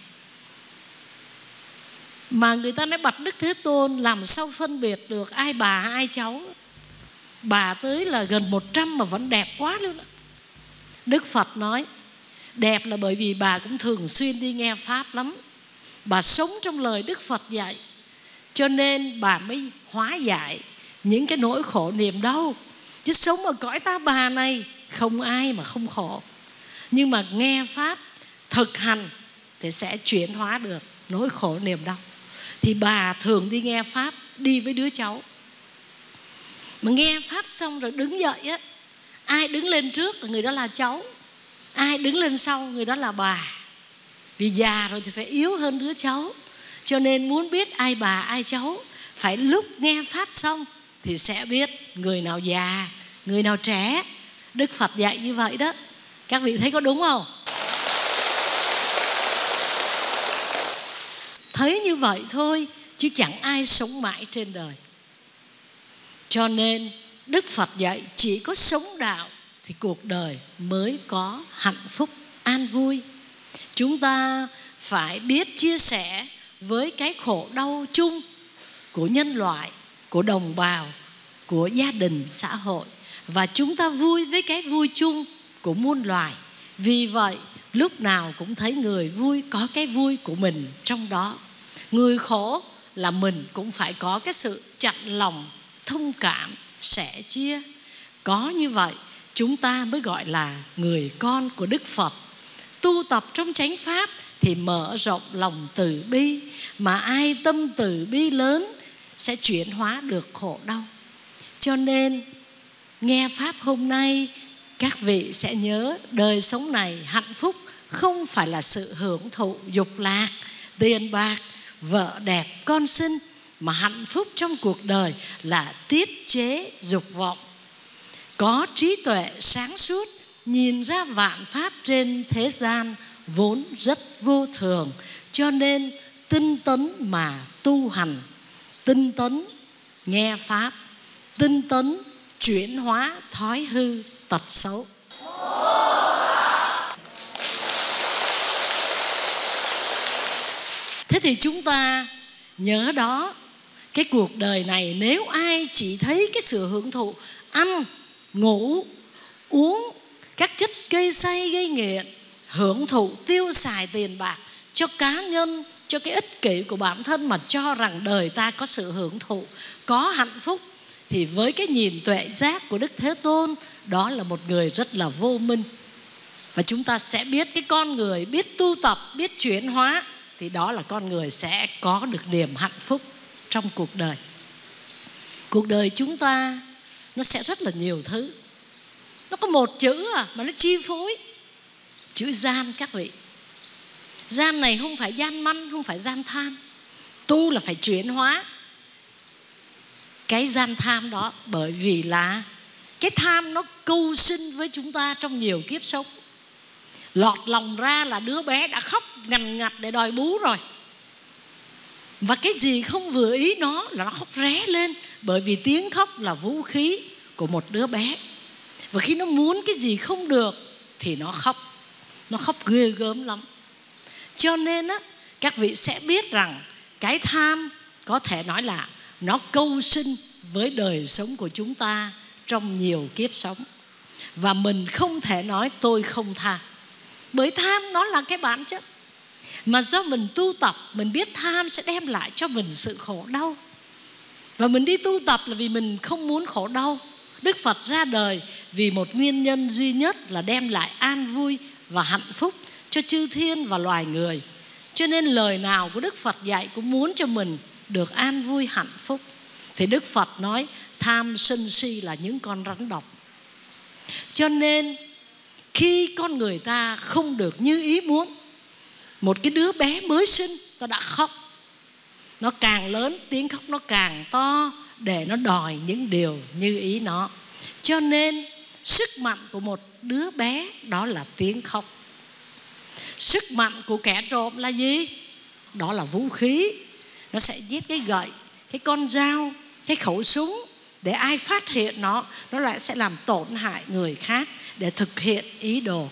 Mà người ta nói bạch Đức Thế Tôn làm sao phân biệt được ai bà ai cháu. Bà tới là gần một trăm mà vẫn đẹp quá luôn đó. Đức Phật nói đẹp là bởi vì bà cũng thường xuyên đi nghe Pháp lắm. Bà sống trong lời Đức Phật dạy, cho nên bà mới hóa giải những cái nỗi khổ niềm đau. Chứ sống ở cõi ta bà này không ai mà không khổ. Nhưng mà nghe Pháp, thực hành thì sẽ chuyển hóa được nỗi khổ niềm đau. Thì bà thường đi nghe Pháp, đi với đứa cháu. Mà nghe Pháp xong rồi đứng dậy á, ai đứng lên trước là người đó là cháu, ai đứng lên sau người đó là bà. Vì già rồi thì phải yếu hơn đứa cháu. Cho nên muốn biết ai bà ai cháu, phải lúc nghe Pháp xong thì sẽ biết người nào già, người nào trẻ. Đức Phật dạy như vậy đó. Các vị thấy có đúng không? Thấy như vậy thôi, chứ chẳng ai sống mãi trên đời. Cho nên Đức Phật dạy chỉ có sống đạo thì cuộc đời mới có hạnh phúc, an vui. Chúng ta phải biết chia sẻ với cái khổ đau chung của nhân loại, của đồng bào, của gia đình, xã hội. Và chúng ta vui với cái vui chung của muôn loài. Vì vậy lúc nào cũng thấy người vui có cái vui của mình trong đó. Người khổ là mình cũng phải có cái sự chạnh lòng, thông cảm, sẻ chia. Có như vậy chúng ta mới gọi là người con của Đức Phật. Tu tập trong chánh pháp thì mở rộng lòng từ bi. Mà ai tâm từ bi lớn sẽ chuyển hóa được khổ đau. Cho nên nghe Pháp hôm nay, các vị sẽ nhớ đời sống này hạnh phúc không phải là sự hưởng thụ dục lạc, tiền bạc, vợ đẹp, con sinh. Mà hạnh phúc trong cuộc đời là tiết chế dục vọng, có trí tuệ sáng suốt, nhìn ra vạn pháp trên thế gian vốn rất vô thường. Cho nên tinh tấn mà tu hành, tinh tấn nghe Pháp, tinh tấn chuyển hóa thói hư tật xấu. Thế thì chúng ta nhớ đó, cái cuộc đời này nếu ai chỉ thấy cái sự hưởng thụ ăn, ngủ, uống các chất gây say, gây nghiện, hưởng thụ tiêu xài tiền bạc cho cá nhân, cho cái ích kỷ của bản thân, mà cho rằng đời ta có sự hưởng thụ, có hạnh phúc, thì với cái nhìn tuệ giác của Đức Thế Tôn, đó là một người rất là vô minh. Và chúng ta sẽ biết cái con người biết tu tập, biết chuyển hóa, thì đó là con người sẽ có được niềm hạnh phúc trong cuộc đời. Cuộc đời chúng ta nó sẽ rất là nhiều thứ. Nó có một chữ à mà nó chi phối. Chữ gian các vị. Gian này không phải gian manh, không phải gian tham. Tu là phải chuyển hóa cái gian tham đó. Bởi vì là cái tham nó câu sinh với chúng ta trong nhiều kiếp sống. Lọt lòng ra là đứa bé đã khóc ngằn ngặt để đòi bú rồi. Và cái gì không vừa ý nó là nó khóc ré lên. Bởi vì tiếng khóc là vũ khí của một đứa bé. Và khi nó muốn cái gì không được thì nó khóc. Nó khóc ghê gớm lắm. Cho nên á, các vị sẽ biết rằng cái tham có thể nói là nó câu sinh với đời sống của chúng ta trong nhiều kiếp sống. Và mình không thể nói tôi không tham. Bởi tham nó là cái bản chất. Mà do mình tu tập, mình biết tham sẽ đem lại cho mình sự khổ đau. Và mình đi tu tập là vì mình không muốn khổ đau. Đức Phật ra đời vì một nguyên nhân duy nhất là đem lại an vui và hạnh phúc cho chư thiên và loài người. Cho nên lời nào của Đức Phật dạy cũng muốn cho mình được an vui hạnh phúc. Thì Đức Phật nói tham sân si là những con rắn độc. Cho nên khi con người ta không được như ý muốn, một cái đứa bé mới sinh nó đã khóc, nó càng lớn tiếng khóc nó càng to để nó đòi những điều như ý nó. Cho nên sức mạnh của một đứa bé đó là tiếng khóc. Sức mạnh của kẻ trộm là gì? Đó là vũ khí. Nó sẽ giết cái gậy, cái con dao, cái khẩu súng. Để ai phát hiện nó, nó lại sẽ làm tổn hại người khác để thực hiện ý đồ.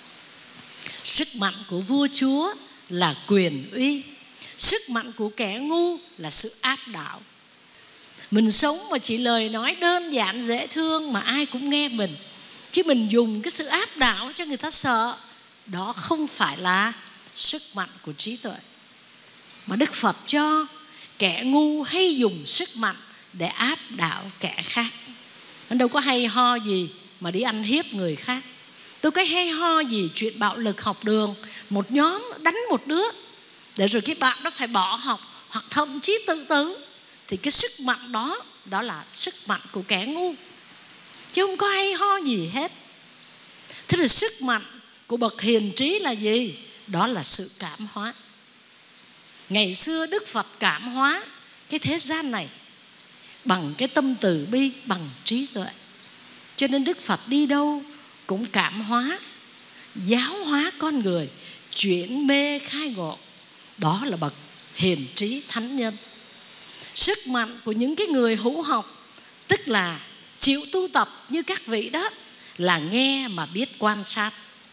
Sức mạnh của vua chúa là quyền uy. Sức mạnh của kẻ ngu là sự áp đảo. Mình sống mà chỉ lời nói đơn giản dễ thương mà ai cũng nghe mình, chứ mình dùng cái sự áp đảo cho người ta sợ, đó không phải là sức mạnh của trí tuệ. Mà Đức Phật cho kẻ ngu hay dùng sức mạnh để áp đảo kẻ khác. Nó đâu có hay ho gì mà đi ăn hiếp người khác. Tôi có hay ho gì chuyện bạo lực học đường, một nhóm đánh một đứa để rồi cái bạn đó phải bỏ học hoặc thậm chí tự tử. Thì cái sức mạnh đó, đó là sức mạnh của kẻ ngu, chứ không có hay ho gì hết. Thế rồi sức mạnh của bậc hiền trí là gì? Đó là sự cảm hóa. Ngày xưa Đức Phật cảm hóa cái thế gian này bằng cái tâm từ bi, bằng trí tuệ. Cho nên Đức Phật đi đâu cũng cảm hóa, giáo hóa con người, chuyển mê khai ngộ. Đó là bậc hiền trí thánh nhân. Sức mạnh của những cái người hữu học, tức là chịu tu tập như các vị đó, là nghe mà biết quan sát.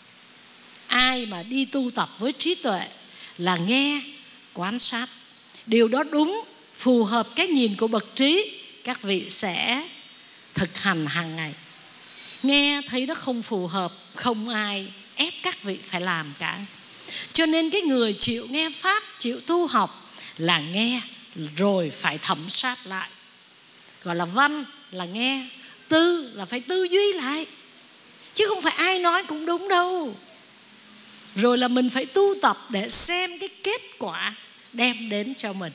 Ai mà đi tu tập với trí tuệ là nghe, quan sát. Điều đó đúng, phù hợp cái nhìn của bậc trí, các vị sẽ thực hành hàng ngày. Nghe thấy nó không phù hợp, không ai ép các vị phải làm cả. Cho nên cái người chịu nghe Pháp, chịu tu học là nghe rồi phải thẩm sát lại. Gọi là văn là nghe, tư là phải tư duy lại, chứ không phải ai nói cũng đúng đâu. Rồi là mình phải tu tập để xem cái kết quả đem đến cho mình.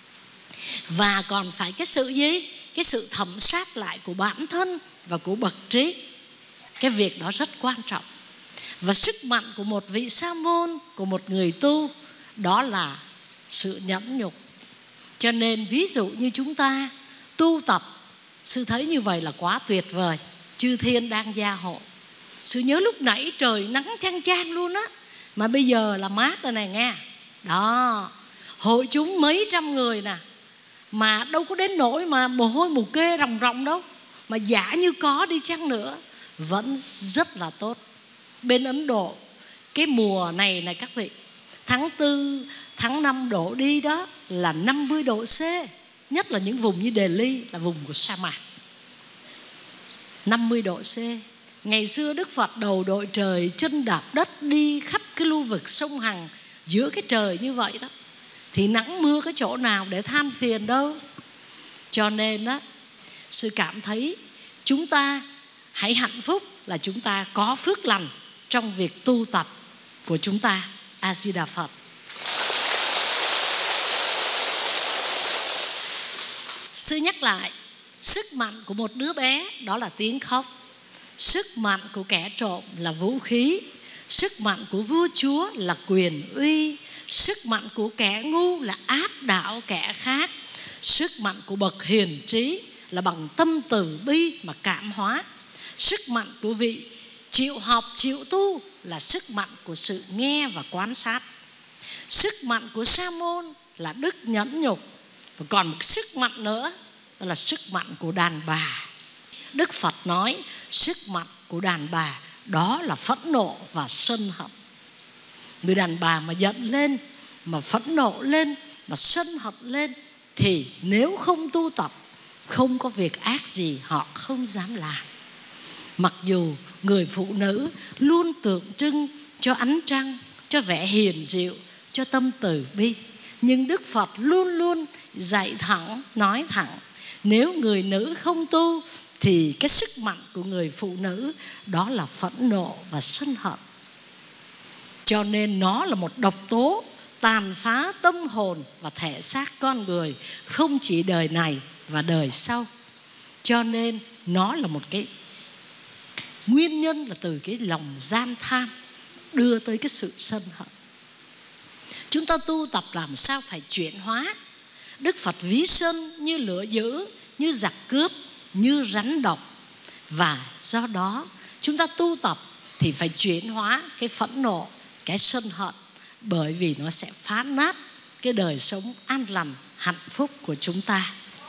Và còn phải cái sự gì? Cái sự thẩm sát lại của bản thân và của bậc trí. Cái việc đó rất quan trọng. Và sức mạnh của một vị sa môn, của một người tu, đó là sự nhẫn nhục. Cho nên ví dụ như chúng ta tu tập, sư thấy như vậy là quá tuyệt vời. Chư thiên đang gia hộ. Sư nhớ lúc nãy trời nắng chang chang luôn á, mà bây giờ là mát rồi này nghe. Đó, hội chúng mấy trăm người nè, mà đâu có đến nỗi mà mồ hôi mồ kê ròng ròng đâu. Mà giả như có đi chăng nữa vẫn rất là tốt. Bên Ấn Độ, cái mùa này này các vị, tháng tư, tháng năm đổ đi đó là năm mươi độ C. Nhất là những vùng như Delhi là vùng của sa mạc, năm mươi độ C. Ngày xưa Đức Phật đầu đội trời, chân đạp đất, đi khắp cái lưu vực sông Hằng giữa cái trời như vậy đó, thì nắng mưa có chỗ nào để than phiền đâu. Cho nên đó, sư cảm thấy chúng ta hãy hạnh phúc là chúng ta có phước lành trong việc tu tập của chúng ta. A Di Đà Phật. Sư nhắc lại, sức mạnh của một đứa bé đó là tiếng khóc. Sức mạnh của kẻ trộm là vũ khí. Sức mạnh của vua chúa là quyền uy. Sức mạnh của kẻ ngu là áp đảo kẻ khác. Sức mạnh của bậc hiền trí là bằng tâm từ bi mà cảm hóa. Sức mạnh của vị chịu học, chịu tu là sức mạnh của sự nghe và quan sát. Sức mạnh của sa môn là đức nhẫn nhục. Và còn một sức mạnh nữa, đó là sức mạnh của đàn bà. Đức Phật nói sức mạnh của đàn bà đó là phẫn nộ và sân hận. Người đàn bà mà giận lên, mà phẫn nộ lên, mà sân hận lên, thì nếu không tu tập, không có việc ác gì họ không dám làm. Mặc dù người phụ nữ luôn tượng trưng cho ánh trăng, cho vẻ hiền dịu, cho tâm từ bi, nhưng Đức Phật luôn luôn dạy thẳng, nói thẳng, nếu người nữ không tu thì cái sức mạnh của người phụ nữ đó là phẫn nộ và sân hận. Cho nên nó là một độc tố tàn phá tâm hồn và thể xác con người, không chỉ đời này và đời sau. Cho nên nó là một cái nguyên nhân là từ cái lòng gian tham đưa tới cái sự sân hận. Chúng ta tu tập làm sao phải chuyển hóa. Đức Phật ví sân như lửa dữ, như giặc cướp, như rắn độc. Và do đó chúng ta tu tập thì phải chuyển hóa cái phẫn nộ, cái sân hận, bởi vì nó sẽ phá nát cái đời sống an lành, hạnh phúc của chúng ta.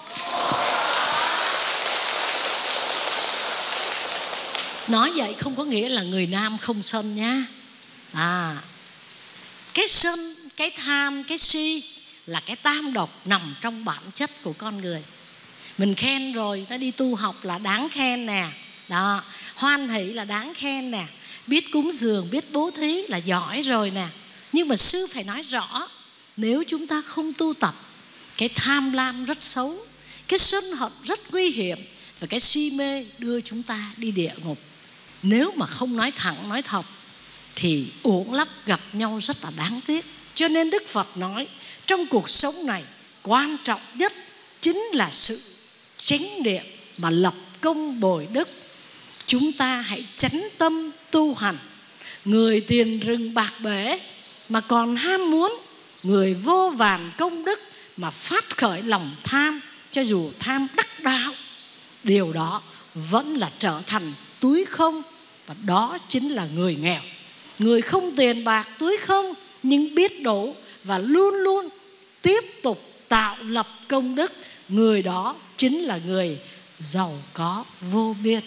Nói vậy không có nghĩa là người nam không sân nha. À, cái sân, cái tham, cái si là cái tam độc nằm trong bản chất của con người. Mình khen rồi, nó đi tu học là đáng khen nè. Đó, hoan hỷ là đáng khen nè. Biết cúng dường, biết bố thí là giỏi rồi nè. Nhưng mà sư phải nói rõ, nếu chúng ta không tu tập, cái tham lam rất xấu, cái sân hận rất nguy hiểm, và cái si mê đưa chúng ta đi địa ngục. Nếu mà không nói thẳng, nói thật thì uổng lắm, gặp nhau rất là đáng tiếc. Cho nên Đức Phật nói, trong cuộc sống này quan trọng nhất chính là sự chánh niệm mà lập công bồi đức. Chúng ta hãy chánh tâm tu hành. Người tiền rừng bạc bể mà còn ham muốn, người vô vàn công đức mà phát khởi lòng tham, cho dù tham đắc đạo, điều đó vẫn là trở thành túi không. Và đó chính là người nghèo. Người không tiền bạc, túi không, nhưng biết đủ và luôn luôn tiếp tục tạo lập công đức, người đó chính là người giàu có vô biên.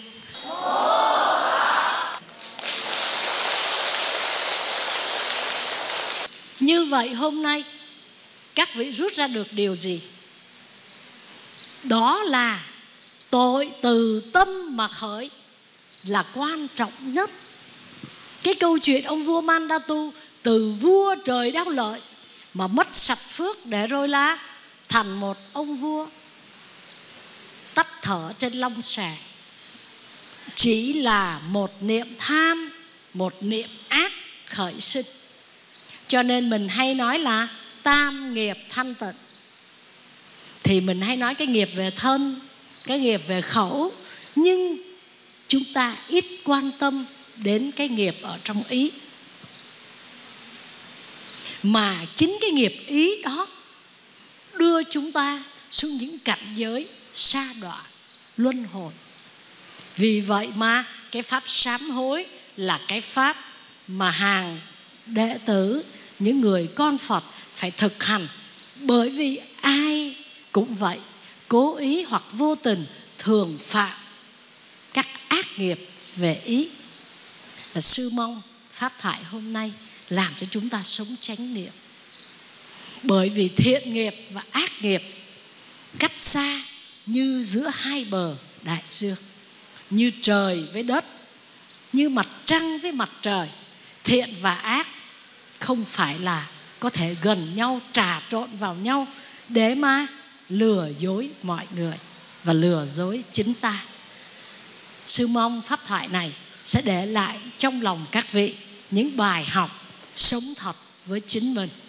Như vậy hôm nay các vị rút ra được điều gì? Đó là tội từ tâm mà khởi là quan trọng nhất. Cái câu chuyện ông vua Mandatu, từ vua trời đau lợi mà mất sạch phước, để rồi là thành một ông vua tắt thở trên long xà. Chỉ là một niệm tham, một niệm ác khởi sinh. Cho nên mình hay nói là tam nghiệp thanh tịnh. Thì mình hay nói cái nghiệp về thân, cái nghiệp về khẩu, nhưng chúng ta ít quan tâm đến cái nghiệp ở trong ý. Mà chính cái nghiệp ý đó đưa chúng ta xuống những cảnh giới sa đọa, luân hồi. Vì vậy mà cái pháp sám hối là cái pháp mà hàng đệ tử, những người con Phật phải thực hành. Bởi vì ai cũng vậy, cố ý hoặc vô tình thường phạm các ác nghiệp về ý. Và sư mong pháp thoại hôm nay làm cho chúng ta sống chánh niệm. Bởi vì thiện nghiệp và ác nghiệp cách xa như giữa hai bờ đại dương, như trời với đất, như mặt trăng với mặt trời. Thiện và ác không phải là có thể gần nhau, trà trộn vào nhau để mà lừa dối mọi người và lừa dối chính ta. Sư mong pháp thoại này sẽ để lại trong lòng các vị những bài học sống thật với chính mình.